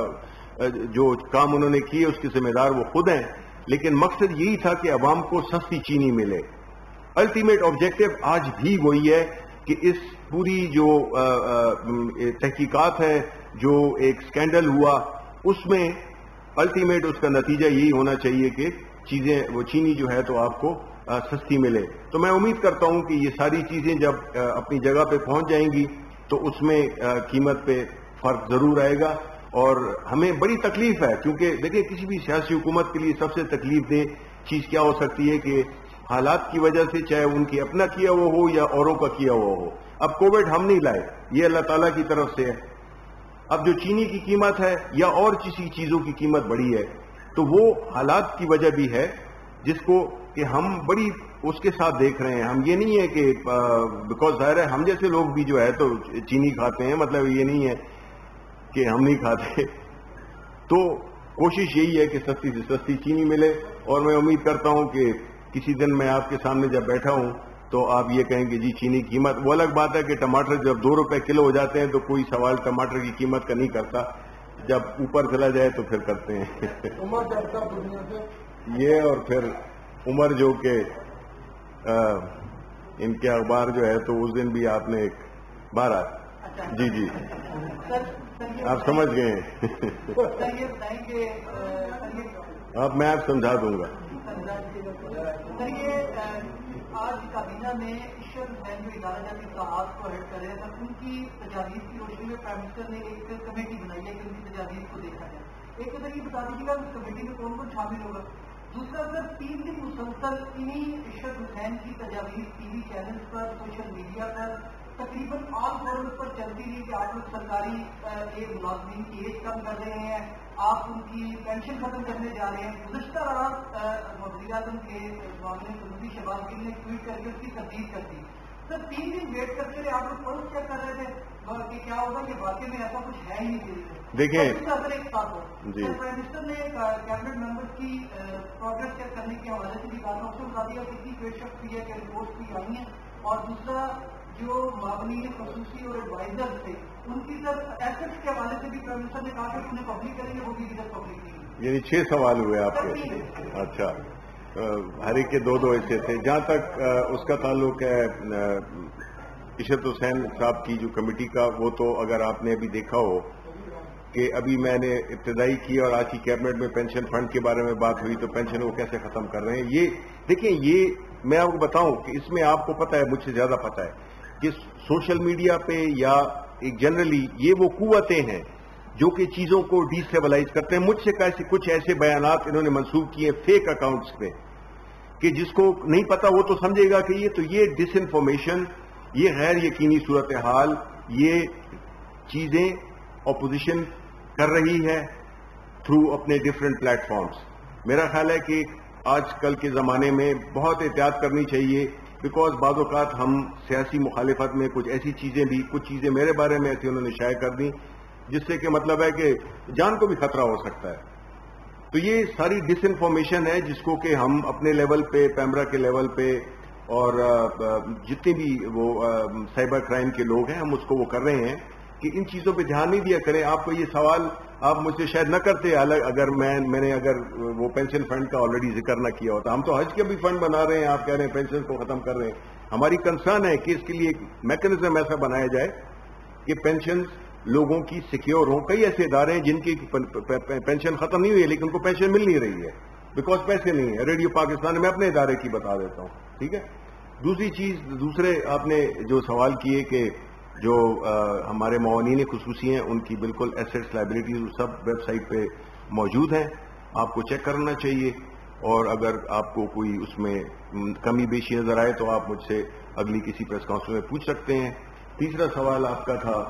Speaker 2: جو کام انہوں نے کیے اس کے ذمہ دار وہ خود ہیں، لیکن مقصد یہی تھا کہ عوام کو سستی چینی ملے. الٹیمیٹ آبجیکٹو آج بھی وہی ہے کہ اس پوری جو تحقیقات ہے، جو ایک سکینڈل ہوا، اس میں الٹیمیٹ اس کا نتیجہ یہی ہونا چاہیے کہ چیزیں وہ چینی جو ہے تو آپ کو سستی ملے. تو میں امید کرتا ہوں کہ یہ ساری چیزیں جب اپنی جگہ پہ پہنچ جائیں گی تو اس میں قیمت پہ فرق ضرور آئے گا. اور ہمیں بڑی تکلیف ہے، کیونکہ دیکھیں کسی بھی سیاسی حکومت کے لیے سب سے تکلیف دہ چیز کیا ہو سکتی ہے کہ حالات کی وجہ سے، چاہے ان کی اپنا کیا ہوا ہو یا اوروں کا کیا ہوا ہو. اب کووڈ ہم نہیں لائے، یہ اللہ تعالیٰ کی طرف سے ہے. اب جو چینی کی قیمت ہے یا اور کسی چیزوں کی قیمت بڑی ہے تو وہ حالات کی وجہ بھی ہے جس کو کہ ہم بڑی اس کے ساتھ دیکھ رہے ہیں. ہم یہ نہیں ہے کہ بیکاز ظاہر ہے ہم جیسے لوگ بھی جو ہے تو چینی کھاتے ہیں، مطلب یہ نہیں ہے کہ ہم نہیں کھاتے. تو کوشش یہی ہے کہ سستی سے سستی چینی ملے. اور میں امید کرتا ہوں کہ کسی دن میں آپ کے سامنے جب بیٹھا ہوں تو آپ یہ کہیں کہ جی چینی قیمت، وہ الگ بات ہے کہ ٹماٹر جب دو روپے کلو ہو جاتے ہیں تو کوئی سوال ٹماٹر کی قیمت کا نہیں کرتا، جب اوپر چلا جائے تو پھر کرتے ہیں. یہ اور پھر عمر جو کہ ان کے اخبار جو ہے تو اس دن بھی آپ نے ایک بارہ جی جی آپ سمجھ گئے ہیں. اب میں آپ سمجھا دوں گا.
Speaker 5: سر یہ آج کابینہ میں عشرت حسین جو ادارہ جاتی اصلاحات کو ہیڈ کر رہے ہیں، ان کی تجاویز کی روشنی میں پرائم منسٹر نے ایک کمیٹی بنائی ہے کہ ان کی تجاویز کو دیکھا جائے. ایک تو سر یہ بتا دیجیے گا اس کمیٹی میں کون کون شامل ہوگا. دوسرا سر تین دن مسلسل انہیں عشرت حسین کی تجاویز ٹی وی چینلز پر، سوشل میڈیا پر، تقریباً آل فورمز پر چلتی رہی کہ آپ لوگ سرکاری ایک ملازمین کی ایج کم کر رہے ہیں، آپ ان کی پینشن ختم کرنے جا رہے ہیں. گزشتہ رات وزیر اعظم کے معاملے سعودی شہباز گل نے ٹویٹ کر کے اس کی تصدیق کر دی. سر تین دن ویٹ کرتے رہے، آپ لوگ پلس چیک کر رہے تھے کہ کیا ہوگا کہ واقعی میں ایسا کچھ ہے ہی نہیں.
Speaker 2: دیکھیں
Speaker 5: اگر ایک ساتھ ہو پرائم منسٹر نے کیبنٹ ممبرس کی پروگرس چیک کرنے کے حوالے سے بھی بات اس کو بتا دیا کتنی پیش رفت کی ہے کہ رپورٹس کی آئی ہیں. اور دوسرا جو معاونین خصوصی اور ایڈوائزر تھے ان کی طرف ایسٹس کے حوالے سے بھی پرائم منسٹر نے کہا کہ انہیں پبلک کریں گے، وہ بھی ادھر پبلک نہیں.
Speaker 2: یعنی چھ سوال ہوئے آپ کے. اچھا، ہر ایک کے دو دو ایسے تھے. جہاں تک اس کا تعلق ہے عشرت حسین صاحب کی جو کمیٹی کا، وہ تو اگر آپ نے ابھی دیکھا ہو کہ ابھی میں نے ابتدائی کی اور آج کی کیبنٹ میں پینشن فنڈ کے بارے میں بات ہوئی تو پینشن وہ کیسے ختم کر رہے ہیں. یہ دیکھیں یہ میں آپ کو بتاؤں کہ اس میں آپ کو پتا ہے، مجھ سے زیادہ پتا ہے کہ سوشل میڈیا پہ یا ایک جنرلی یہ وہ قوتیں ہیں جو کہ چیزوں کو ڈیسٹیبلائز کرتے ہیں. مجھ سے کیسے کچھ ایسے بیانات انہوں نے منسوخ کیے فیک اکاؤنٹس پہ کہ جس کو نہیں پتا وہ تو سمجھے گا کہ یہ تو یہ ڈس انفارمیشن، یہ غیر یقینی صورتحال، یہ چیزیں اپوزیشن کر رہی ہے تھرو اپنے ڈفرینٹ پلیٹ فارمز. میرا خیال ہے کہ آج کل کے زمانے میں بہت احتیاط کرنی چاہیے، بیکاز بعض اوقات ہم سیاسی مخالفت میں کچھ ایسی چیزیں بھی کچھ چیزیں میرے بارے میں ایسی انہوں نے شائع کر دی جس سے کہ مطلب ہے کہ جان کو بھی خطرہ ہو سکتا ہے. تو یہ ساری ڈس انفارمیشن ہے جس کو کہ ہم اپنے لیول پہ، پیمرا کے لیول پہ اور جتنے بھی وہ سائبر کرائم کے لوگ ہیں ہم اس کو وہ کر رہے ہیں کہ ان چیزوں پہ دھیان نہیں دیا کریں. آپ کو یہ سوال آپ مجھ سے شاید نہ کرتے اگر میں میں نے اگر وہ پینشن فنڈ کا آلریڈی ذکر نہ کیا ہوتا. ہم تو حج کا بھی فنڈ بنا رہے ہیں، آپ کہہ رہے ہیں پینشن کو ختم کر رہے ہیں. ہماری کنسرن ہے کہ اس کے لیے ایک میکنزم ایسا بنایا جائے کہ پینشن لوگوں کی سیکیور ہوں. کئی ایسے ادارے ہیں جن کی پینشن ختم نہیں ہوئی ہے لیکن ان کو پینشن مل نہیں رہی ہے بیکاز پیسے نہیں ہے. ریڈیو پاکستان میں اپنے ادارے کی بتا دیتا ہوں، ٹھیک ہے. دوسری چیز، دوسرے آپ نے جو سوال کیے کہ جو ہمارے معاونین خصوصی ہیں ان کی بالکل ایسٹس لائبلٹیز سب ویب سائٹ پہ موجود ہیں، آپ کو چیک کرنا چاہیے. اور اگر آپ کو کوئی اس میں کمی بیشی نظر آئے تو آپ مجھ سے اگلی کسی پریس کانفرنس میں پوچھ سکتے ہیں. تیسرا سوال آپ کا تھا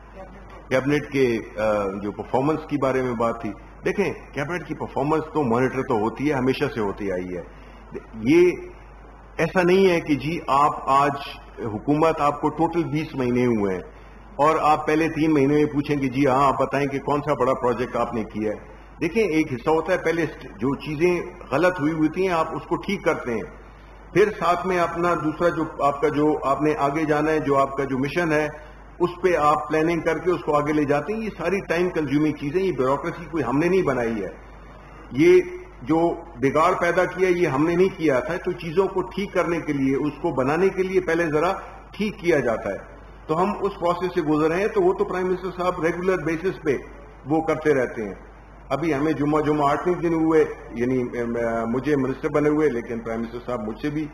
Speaker 2: کیبنٹ کے جو پرفارمنس کی بارے میں بات تھی. دیکھیں کیبنٹ کی پرفارمنس تو مانیٹر تو ہوتی ہے، ہمیشہ سے ہوتی آئی ہے. یہ ایسا نہیں ہے کہ جی آپ آج حکومت آپ کو ٹوٹل بیس مہینے ہوئے ہیں اور آپ پہلے تین مہینے میں پوچھیں کہ جی ہاں آپ بتائیں کہ کون سا بڑا پروجیکٹ آپ نے کیا ہے. دیکھیں ایک حصہ ہوتا ہے پہلے جو چیزیں غلط ہوئی ہوتی ہیں آپ اس کو ٹھیک کرتے ہیں، پھر ساتھ میں اپنا دوسرا جو آپ کا جو آپ نے آگے جانا ہے، جو آپ کا جو مشن ہے اس پہ آپ پلاننگ کر کے اس کو آگے لے جاتے ہیں. یہ ساری ٹائم کنزیومنگ چیزیں، یہ بیوروکریسی کوئی ہم نے نہیں بنائی ہے، یہ جو بگاڑ پیدا کیا یہ ہم نے نہیں کیا تھا. تو چیزوں کو ٹھیک کرنے کے لیے، اس کو بنانے کے لیے پہلے ذرا ٹھیک کیا جاتا ہے. تو ہم اس پروسیس سے گزر رہے ہیں. تو وہ تو پرائم منسٹر صاحب ریگولر بیسس پہ وہ کرتے رہتے ہیں. ابھی ہمیں جمعہ جمعہ آٹھویں دن ہوئے، یعنی مجھے منسٹر بنے ہوئے، لیکن پرائم منسٹر صاحب مجھ سے بھی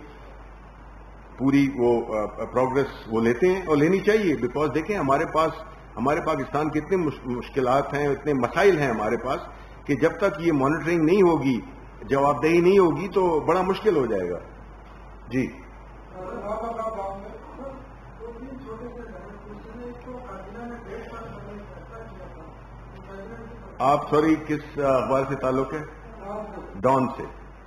Speaker 2: پوری وہ پروگرس وہ لیتے ہیں اور لینی چاہیے. بیکاز دیکھیں ہمارے پاس ہمارے پاکستان کے اتنے مشکلات ہیں، اتنے مسائل ہیں ہمارے پاس کہ جب تک یہ مانیٹرنگ نہیں ہوگی، جواب دہی نہیں ہوگی تو بڑا مشکل ہو جائے گا. جی آپ سوری کس اخبار سے تعلق ہے؟ ڈان سے.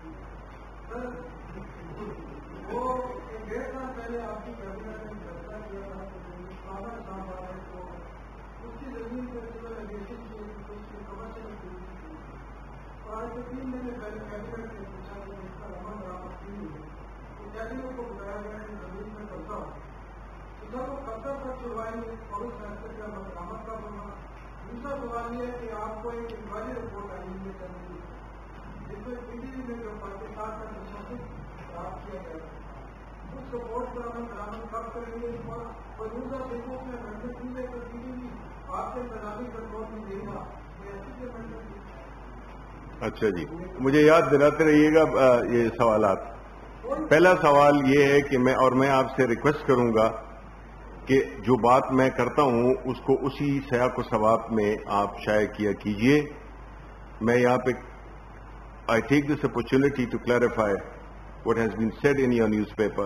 Speaker 3: دوسرا سوال یہ ہے کہ آپ کو ایک انکوائری رپورٹ آئی ہے کرنے کی جس میں پی ٹی وی میں جو پاکستان کا تشدد خراب کیا گیا اس رپورٹ پر ہم برآمد کب کریں گے اور دوسرا رپورٹ میں محنت کی ہے تو پی ٹی وی آپ کے انتظامی کنٹرول میں دے گا.
Speaker 2: اچھا جی، مجھے یاد دلاتے رہیے گا یہ سوالات. پہلا سوال یہ ہے کہ میں اور میں آپ سے ریکویسٹ کروں گا کہ جو بات میں کرتا ہوں اس کو اسی سیاق و سباق میں آپ شائع کیا کیجئے. میں یہاں پہ I take this opportunity to clarify what has been said in your newspaper.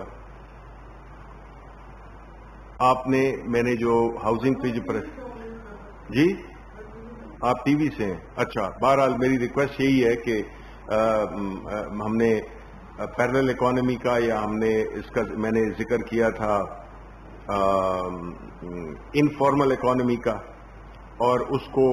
Speaker 2: آپ نے میں نے جو ہاؤسنگ پہ جو جی آپ ٹی وی سے ہیں؟ اچھا، بہرحال میری ریکویسٹ یہی ہے کہ ہم نے پیرلل اکانومی کا یا ہم نے اس کا میں نے ذکر کیا تھا انفارمل اکانومی کا، اور اس کو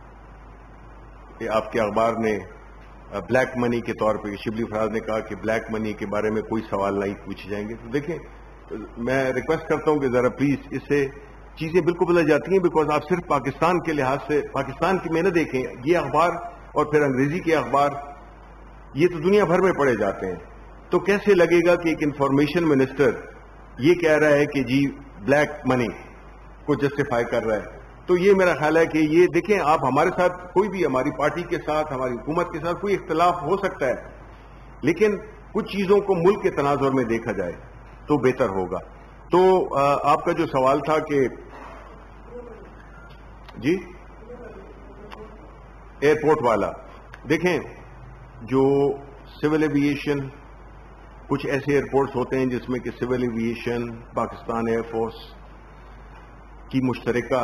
Speaker 2: آپ کے اخبار نے بلیک منی کے طور پہ شبلی فراز نے کہا کہ بلیک منی کے بارے میں کوئی سوال نہیں پوچھے جائیں گے. تو دیکھیں میں ریکویسٹ کرتا ہوں کہ ذرا پلیز اس سے چیزیں بالکل بدل جاتی ہیں، بیکاز آپ صرف پاکستان کے لحاظ سے پاکستان کی میں نہ دیکھیں، یہ اخبار اور پھر انگریزی کے اخبار یہ تو دنیا بھر میں پڑھے جاتے ہیں. تو کیسے لگے گا کہ ایک انفارمیشن منسٹر یہ کہہ رہا ہے کہ جی بلیک منی کو جسٹیفائی کر رہا ہے؟ تو یہ میرا خیال ہے کہ یہ دیکھیں آپ ہمارے ساتھ کوئی بھی ہماری پارٹی کے ساتھ ہماری حکومت کے ساتھ کوئی اختلاف ہو سکتا ہے، لیکن کچھ چیزوں کو ملک کے تناظر میں دیکھا جائے تو بہتر ہوگا. تو آپ کا جو سوال تھا کہ جی ایئرپورٹ والا، دیکھیں جو سول ایویشن، کچھ ایسے ایئرپورٹس ہوتے ہیں جس میں کہ civil aviation Pakistan air force کی مشترکہ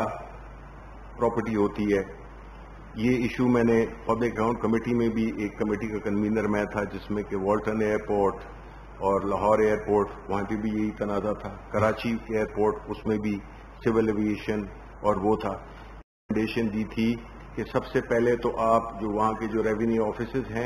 Speaker 2: پراپرٹی ہوتی ہے. یہ ایشو میں نے پبلک اکاؤنٹ کمیٹی میں بھی، ایک کمیٹی کا کنوینر میں تھا جس میں کہ والٹن ایئرپورٹ اور لاہور ایئرپورٹ، وہاں پہ بھی یہی تنازع تھا. کراچی ایئرپورٹ، اس میں بھی سول ایویشن اور وہ تھا. ریکمنڈیشن دی تھی کہ سب سے پہلے تو آپ جو وہاں کے جو ریونیو آفیسز ہیں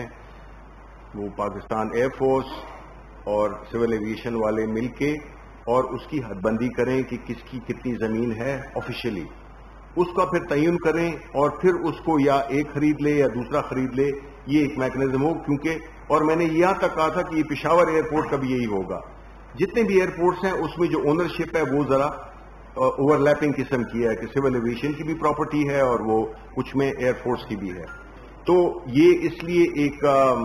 Speaker 2: وہ پاکستان ایئر فورس اور سول ایویشن والے مل کے اور اس کی حد بندی کریں کہ کس کی کتنی زمین ہے آفیشلی، اس کا پھر تعین کریں اور پھر اس کو یا ایک خرید لے یا دوسرا خرید لے. یہ ایک میکنزم ہو. کیونکہ اور میں نے یہاں تک کہا تھا کہ یہ پشاور ایئرپورٹ کا بھی یہی ہوگا. جتنے بھی ایئرپورٹس ہیں اس میں جو اونرشپ ہے وہ ذرا اوور لیپنگ قسم کی ہے کہ سول ایویشن کی بھی پراپرٹی ہے اور وہ کچھ میں ایئر فورس کی بھی ہے. تو یہ اس لیے ایک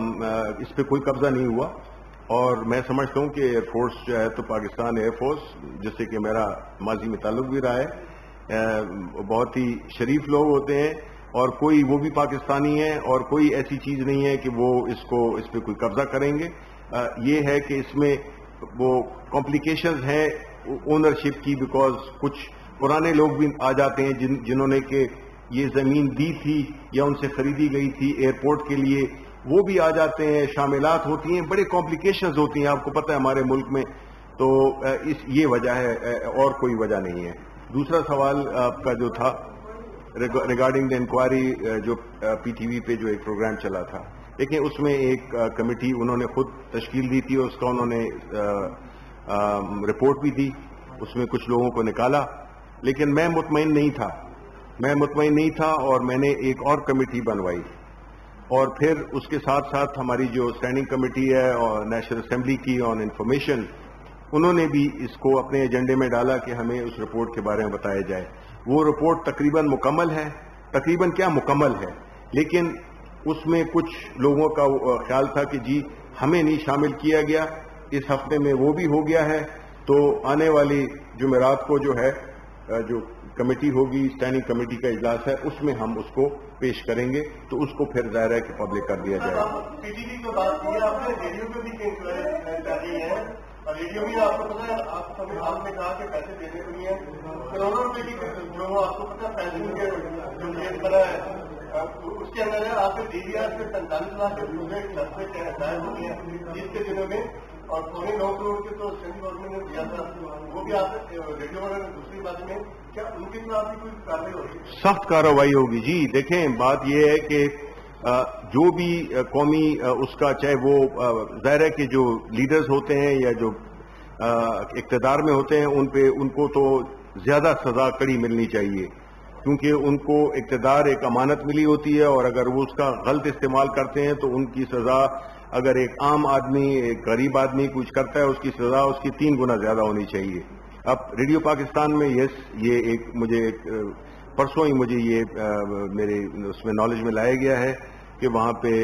Speaker 2: اس پہ کوئی قبضہ نہیں ہوا. اور میں سمجھتا ہوں کہ ایئر فورس جو ہے تو پاکستان ایئر فورس، جس سے کہ میرا ماضی میں تعلق بھی رہا ہے، بہت ہی شریف لوگ ہوتے ہیں اور کوئی وہ بھی پاکستانی ہے اور کوئی ایسی چیز نہیں ہے کہ وہ اس کو اس پہ کوئی قبضہ کریں گے. یہ ہے کہ اس میں وہ کمپلیکیشنز ہیں اونرشپ کی، بیکاز کچھ پرانے لوگ بھی آ جاتے ہیں جن جنہوں نے کہ یہ زمین دی تھی یا ان سے خریدی گئی تھی ایئرپورٹ کے لیے، وہ بھی آ جاتے ہیں. شاملات ہوتی ہیں، بڑے کمپلیکیشنز ہوتی ہیں، آپ کو پتہ ہے ہمارے ملک میں. تو اس یہ وجہ ہے اور کوئی وجہ نہیں ہے. دوسرا سوال آپ کا جو تھا ریگارڈنگ دا انکوائری، جو پی ٹی وی پہ جو ایک پروگرام چلا تھا، دیکھیں اس میں ایک کمیٹی انہوں نے خود تشکیل دی تھی اور اس کا انہوں نے رپورٹ بھی دی، اس میں کچھ لوگوں کو نکالا. لیکن میں مطمئن نہیں تھا میں مطمئن نہیں تھا اور میں نے ایک اور کمیٹی بنوائی. اور پھر اس کے ساتھ ساتھ ہماری جو اسٹینڈنگ کمیٹی ہے اور نیشنل اسمبلی کی آن انفارمیشن، انہوں نے بھی اس کو اپنے ایجنڈے میں ڈالا کہ ہمیں اس رپورٹ کے بارے میں بتایا جائے. وہ رپورٹ تقریباً مکمل ہے، تقریباً کیا مکمل ہے، لیکن اس میں کچھ لوگوں کا خیال تھا کہ جی ہمیں نہیں شامل کیا گیا. اس ہفتے میں وہ بھی ہو گیا ہے. تو آنے والی جمعرات کو جو ہے جو کمیٹی ہوگی، اسٹینڈنگ کمیٹی کا اجلاس ہے، اس میں ہم اس کو پیش کریں گے. تو اس کو پھر ظاہر ہے کہ پبلک کر دیا جائے گا.
Speaker 3: پی ٹی وی کی بات کی ہے آپ نے، ریڈیو پہ بھی کر رہی ہے اور ریڈیو بھی آپ کو پتا ہے، آپ کو آپ نے کہا کہ پیسے دینے کو نہیں ہے، کروڑوں روپے کی جو آپ کو پتا ہے پیسے کے جو ریٹ بنا ہے اس کے اندر ہے. آپ کے ڈی وی آر سے پینتالیس لاکھ کے دوسرے نسبے کے ہدایت ہوئی ہیں جس کے دنوں میں، اور پونے نو کروڑ کے تو سینٹرل گورنمنٹ نے دیا تھا، وہ بھی آپ ریڈیو والے نے دوسری بات میں کیا ان کے خلاف بھی کوئی کارروائی ہوگی؟
Speaker 2: سخت کارروائی ہوگی جی. دیکھیں بات یہ ہے کہ جو بھی قومی اس کا چاہے وہ ظاہر ہے کہ جو لیڈرز ہوتے ہیں یا جو اقتدار میں ہوتے ہیں ان پہ ان کو تو زیادہ سزا کڑی ملنی چاہیے، کیونکہ ان کو اقتدار ایک امانت ملی ہوتی ہے اور اگر وہ اس کا غلط استعمال کرتے ہیں تو ان کی سزا، اگر ایک عام آدمی ایک غریب آدمی کچھ کرتا ہے اس کی سزا اس کی تین گنا زیادہ ہونی چاہیے. اب ریڈیو پاکستان میں یس یہ ایک مجھے ایک پرسوں ہی مجھے یہ میرے اس میں نالج میں لایا گیا ہے کہ وہاں پہ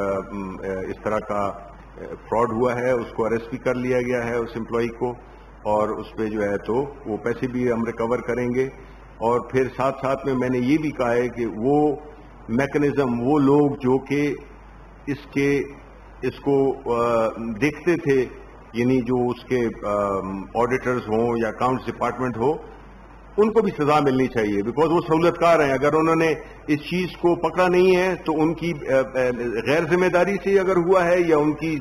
Speaker 2: اس طرح کا فراڈ ہوا ہے، اس کو اریسٹ بھی کر لیا گیا ہے اس امپلائی کو، اور اس پہ جو ہے تو وہ پیسے بھی ہم ریکور کریں گے. اور پھر ساتھ ساتھ میں میں نے یہ بھی کہا ہے کہ وہ میکنزم، وہ لوگ جو کہ اس کے اس کو دیکھتے تھے، یعنی جو اس کے آڈیٹرز ہوں یا اکاؤنٹس ڈپارٹمنٹ ہو، ان کو بھی سزا ملنی چاہیے، بیکاز وہ سہولت کار ہیں. اگر انہوں نے اس چیز کو پکڑا نہیں ہے تو ان کی غیر ذمہ داری سے اگر ہوا ہے یا ان کی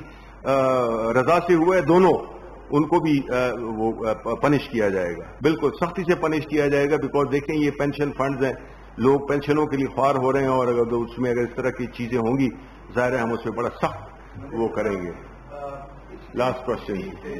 Speaker 2: رضا سے ہوا ہے، دونوں ان کو بھی وہ پنش کیا جائے گا، بالکل سختی سے پنش کیا جائے گا. بیکاز دیکھیں یہ پینشن فنڈز ہیں، لوگ پینشنوں کے لیے خوار ہو رہے ہیں، اور اگر اس میں اگر اس طرح کی چیزیں ہوں گی ظاہر ہے ہم اس میں بڑا سخت وہ کریں گے. Last question.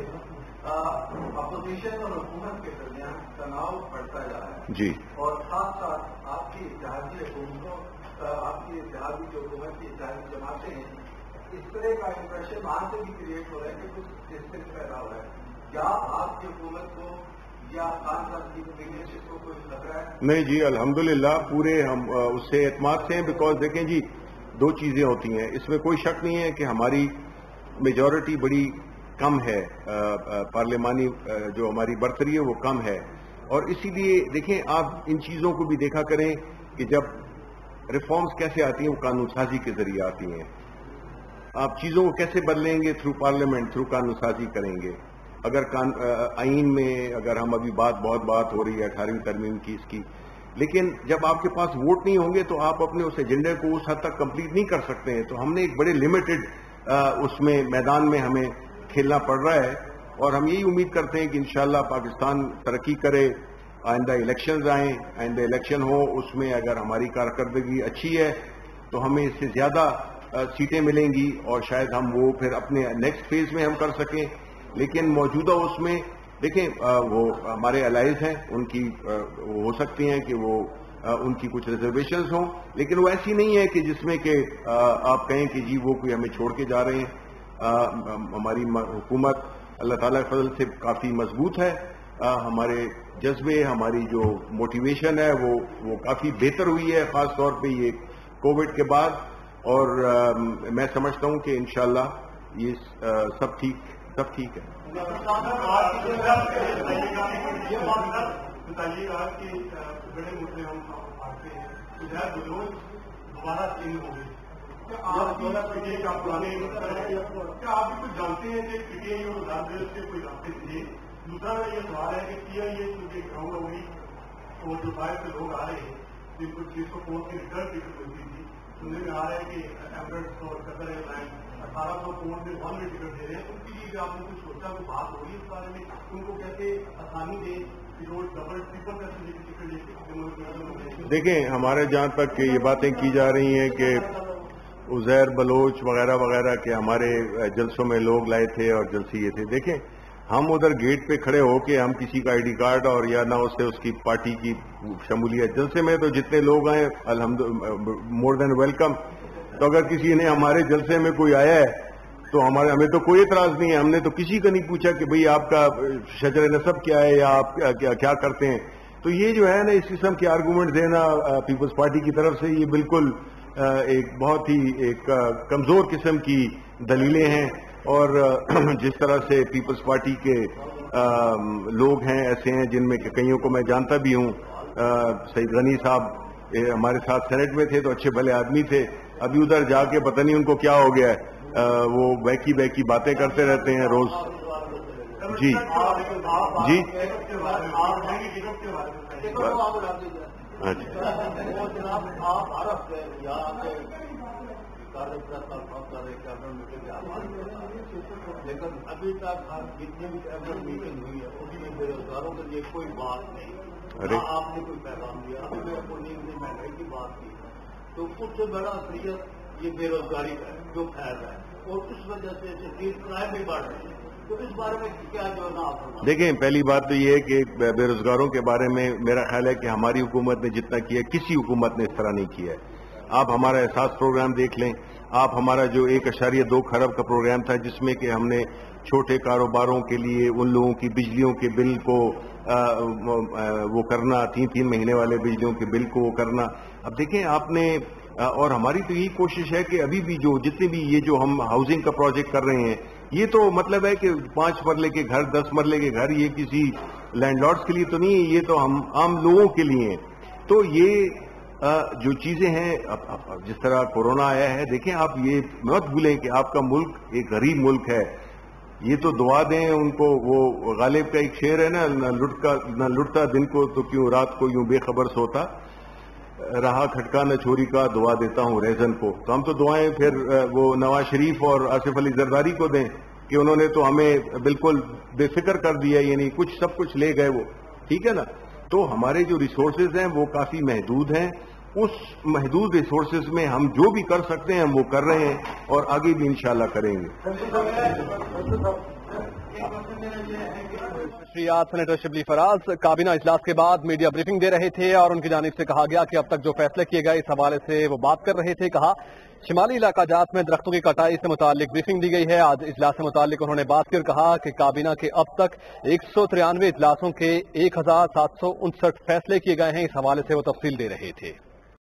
Speaker 3: اپوزیشن اور حکومت کے درمیان تناؤ بڑھتا جا رہا ہے
Speaker 2: جی،
Speaker 3: اور ساتھ ساتھ آپ کی اتحادی حکومتوں، آپ کی اتحادی جو حکومت کی اتحادی جماعتیں ہیں، اس طرح کا امپریشن وہاں سے بھی کریٹ ہو رہا ہے کہ کچھ ڈسٹینس پیدا ہو رہا ہے. کیا آپ کی حکومت کو یا خان صاحب کی لیڈرشپ کو کوئی خطرہ ہے؟
Speaker 2: نہیں جی، الحمدللہ پورے ہم اس سے اعتماد سے ہیں. بیکاز دیکھیں جی دو چیزیں ہوتی ہیں، اس میں کوئی شک نہیں ہے کہ ہماری मेजॉरिटी बड़ी कम है, पार्लिमानी जो हमारी बर्तरी है वो कम है, और इसीलिए देखें आप इन चीज़ों को भी देखा करें कि जब रिफॉर्म्स कैसे आती हैं वो कानून साजी के जरिए आती हैं। आप चीज़ों को कैसे बदलेंगे? थ्रू पार्लियामेंट, थ्रू कानून साजी करेंगे। अगर कान आइन में अगर हम अभी बात बहुत बात हो रही है अठारहवीं तरमीम की इसकी, लेकिन जब आपके पास वोट नहीं होंगे तो आप अपने उस एजेंडे को उस हद तक कंप्लीट नहीं कर सकते हैं। तो हमने एक बड़े लिमिटेड उसमें मैदान में हमें खेलना पड़ रहा है, और हम यही उम्मीद करते हैं कि इंशाल्लाह पाकिस्तान तरक्की करे, आइंदा इलेक्शंस आएँ, आइंदा इलेक्शन हो, उसमें अगर हमारी कारकर्दगी अच्छी है तो हमें इससे ज़्यादा सीटें मिलेंगी और शायद हम वो फिर अपने नेक्स्ट फेज में हम कर सकें। लेकिन मौजूदा उसमें देखें वो हमारे अलाइज हैं, उनकी वो हो सकती हैं कि वो उनकी कुछ रिजर्वेशंस हों, लेकिन वो ऐसी नहीं है कि जिसमें कि आप कहें कि जी वो कोई हमें छोड़ के जा रहे हैं। हमारी हुकूमत अल्लाह ताला के फजल से काफ़ी मजबूत है, हमारे जज्बे, हमारी जो मोटिवेशन है वो वो काफ़ी बेहतर हुई है, ख़ास तौर पे ये कोविड के बाद, और आ, मैं समझता हूँ कि इंशाल्लाह ये आ, सब ठीक सब ठीक है।
Speaker 3: बताइएगा कि बड़े मुद्दे हम आते हैं, दोबारा चेंज हो गए, क्या आप पीटीआई आप पुराने क्या आप भी कुछ जानते हैं कि पीटीआई और कांग्रेस के कोई रास्ते थे? दूसरा ये सवाल है कि पीआईए क्योंकि ग्राउंड होगी और जो बाहर से लोग आ रहे हैं जिनको छह सौ करोड़ की रिटर्न टिकट मिलती थी, सुनने में आ रहा है कि एवरेट्स और कतर एयरलाइन अठारह सौ करोड़ में वन वे टिकट दे रहे हैं। उनके लिए आपने कुछ सोचा, कोई बात हो रही है इस बारे में? उनको कैसे आसानी दे कि रोज डबल ट्रिपल कैसे टिकट लेके?
Speaker 2: देखें, हमारे जहाँ तक ये बातें की जा रही हैं कि उज़ैर बलोच वगैरह वगैरह के हमारे जलसों में लोग लाए थे और जलसे ये थे, देखें हम उधर गेट पे खड़े होके हम किसी का आईडी कार्ड और या ना उससे उसकी पार्टी की शमूलियत, जलसे में तो जितने लोग आए अल्हम्दुलिल्लाह मोर देन वेलकम। तो अगर किसी ने हमारे जलसे में कोई आया है तो हमारे हमें तो कोई एतराज नहीं है, हमने तो किसी का नहीं पूछा कि भाई आपका शजर नसब क्या है या आप क्या क्या करते हैं। तो ये जो है ना इस किस्म के आर्गूमेंट देना पीपल्स पार्टी की तरफ से, ये बिल्कुल एक बहुत ही एक कमजोर किस्म की दलीलें हैं, और जिस तरह से पीपल्स पार्टी के लोग हैं ऐसे हैं जिनमें कईयों को मैं जानता भी हूँ। सईद गनी साहब हमारे साथ सेनेट में थे तो अच्छे भले आदमी थे, अभी उधर जाके पता नहीं उनको क्या हो गया है, वो बैकी बैकी बातें करते रहते हैं रोज। जी जी
Speaker 6: लेकिन अभी तक जितनी भी कैबिनेट मीटिंग हुई है उसमें बेरोजगारों के लिए कोई बात नहीं, अरे आपने कोई पैगाम दिया, आपने अपनी महंगाई की बात की, तो उससे बड़ा असलियत ये बेरोजगारी है जो फैल रहा है और उस वजह से चीज क्राइम भी बढ़ रही है। तो इस बारे में क्या जो है ना आप
Speaker 2: देखें, पहली बात तो ये है कि बेरोजगारों के बारे में मेरा ख्याल है कि हमारी हुकूमत ने जितना किया किसी हुकूमत ने इस तरह नहीं किया है। आप हमारा एहसास प्रोग्राम देख लें, आप हमारा जो एक अशारिया दो खरब का प्रोग्राम था जिसमें कि हमने छोटे कारोबारों के लिए उन लोगों की बिजलियों के बिल को आ, वो करना, तीन तीन महीने वाले बिजलियों के बिल को वो करना। अब देखें आपने, और हमारी तो यही कोशिश है कि अभी भी जो जितने भी ये जो हम हाउसिंग का प्रोजेक्ट कर रहे हैं, ये तो मतलब है कि पांच मरले के घर, दस मरले के घर, ये किसी लैंडलॉर्ड्स के लिए तो नहीं है, ये तो हम आम लोगों के लिए हैं। तो ये जो चीजें हैं, अब, अब जिस तरह कोरोना आया है, देखें आप ये मत भूलें कि आपका मुल्क एक गरीब मुल्क है, ये तो दुआ दें उनको। वो गालिब का एक शेर है ना, न लुटका न लुटता दिन को तो क्यों रात को यूं बेखबर सोता, रहा खटका न चोरी का दुआ देता हूं रेजन को। तो हम तो दुआएं फिर वो नवाज शरीफ और आसिफ अली जरदारी को दें कि उन्होंने तो हमें बिल्कुल बेफिक्र कर दिया, यानी कुछ सब कुछ ले गए वो, ठीक है ना। तो हमारे जो रिसोर्सेज हैं वो काफी महदूद हैं, उस महदूद रिसोर्सेज में हम जो भी कर सकते हैं हम वो कर रहे हैं और आगे भी इंशाल्लाह करेंगे।
Speaker 7: श्री आज सेनेटर शिबली फराज काबीना इजलास के बाद मीडिया ब्रीफिंग दे रहे थे और उनकी जानिब से कहा गया कि अब तक जो फैसले किए गए इस हवाले से वो बात कर रहे थे। कहा शिमाली इलाका जात में दरख्तों की कटाई से मुतालिक ब्रीफिंग दी गई है। आज इजलास से मुतालिक उन्होंने बात कर कहा कि काबीना के अब तक एक सौ तिरानवे इजलासों के एक हजार सात सौ उनसठ फैसले किए गए हैं। इस हवाले से वो तफसील दे रहे थे।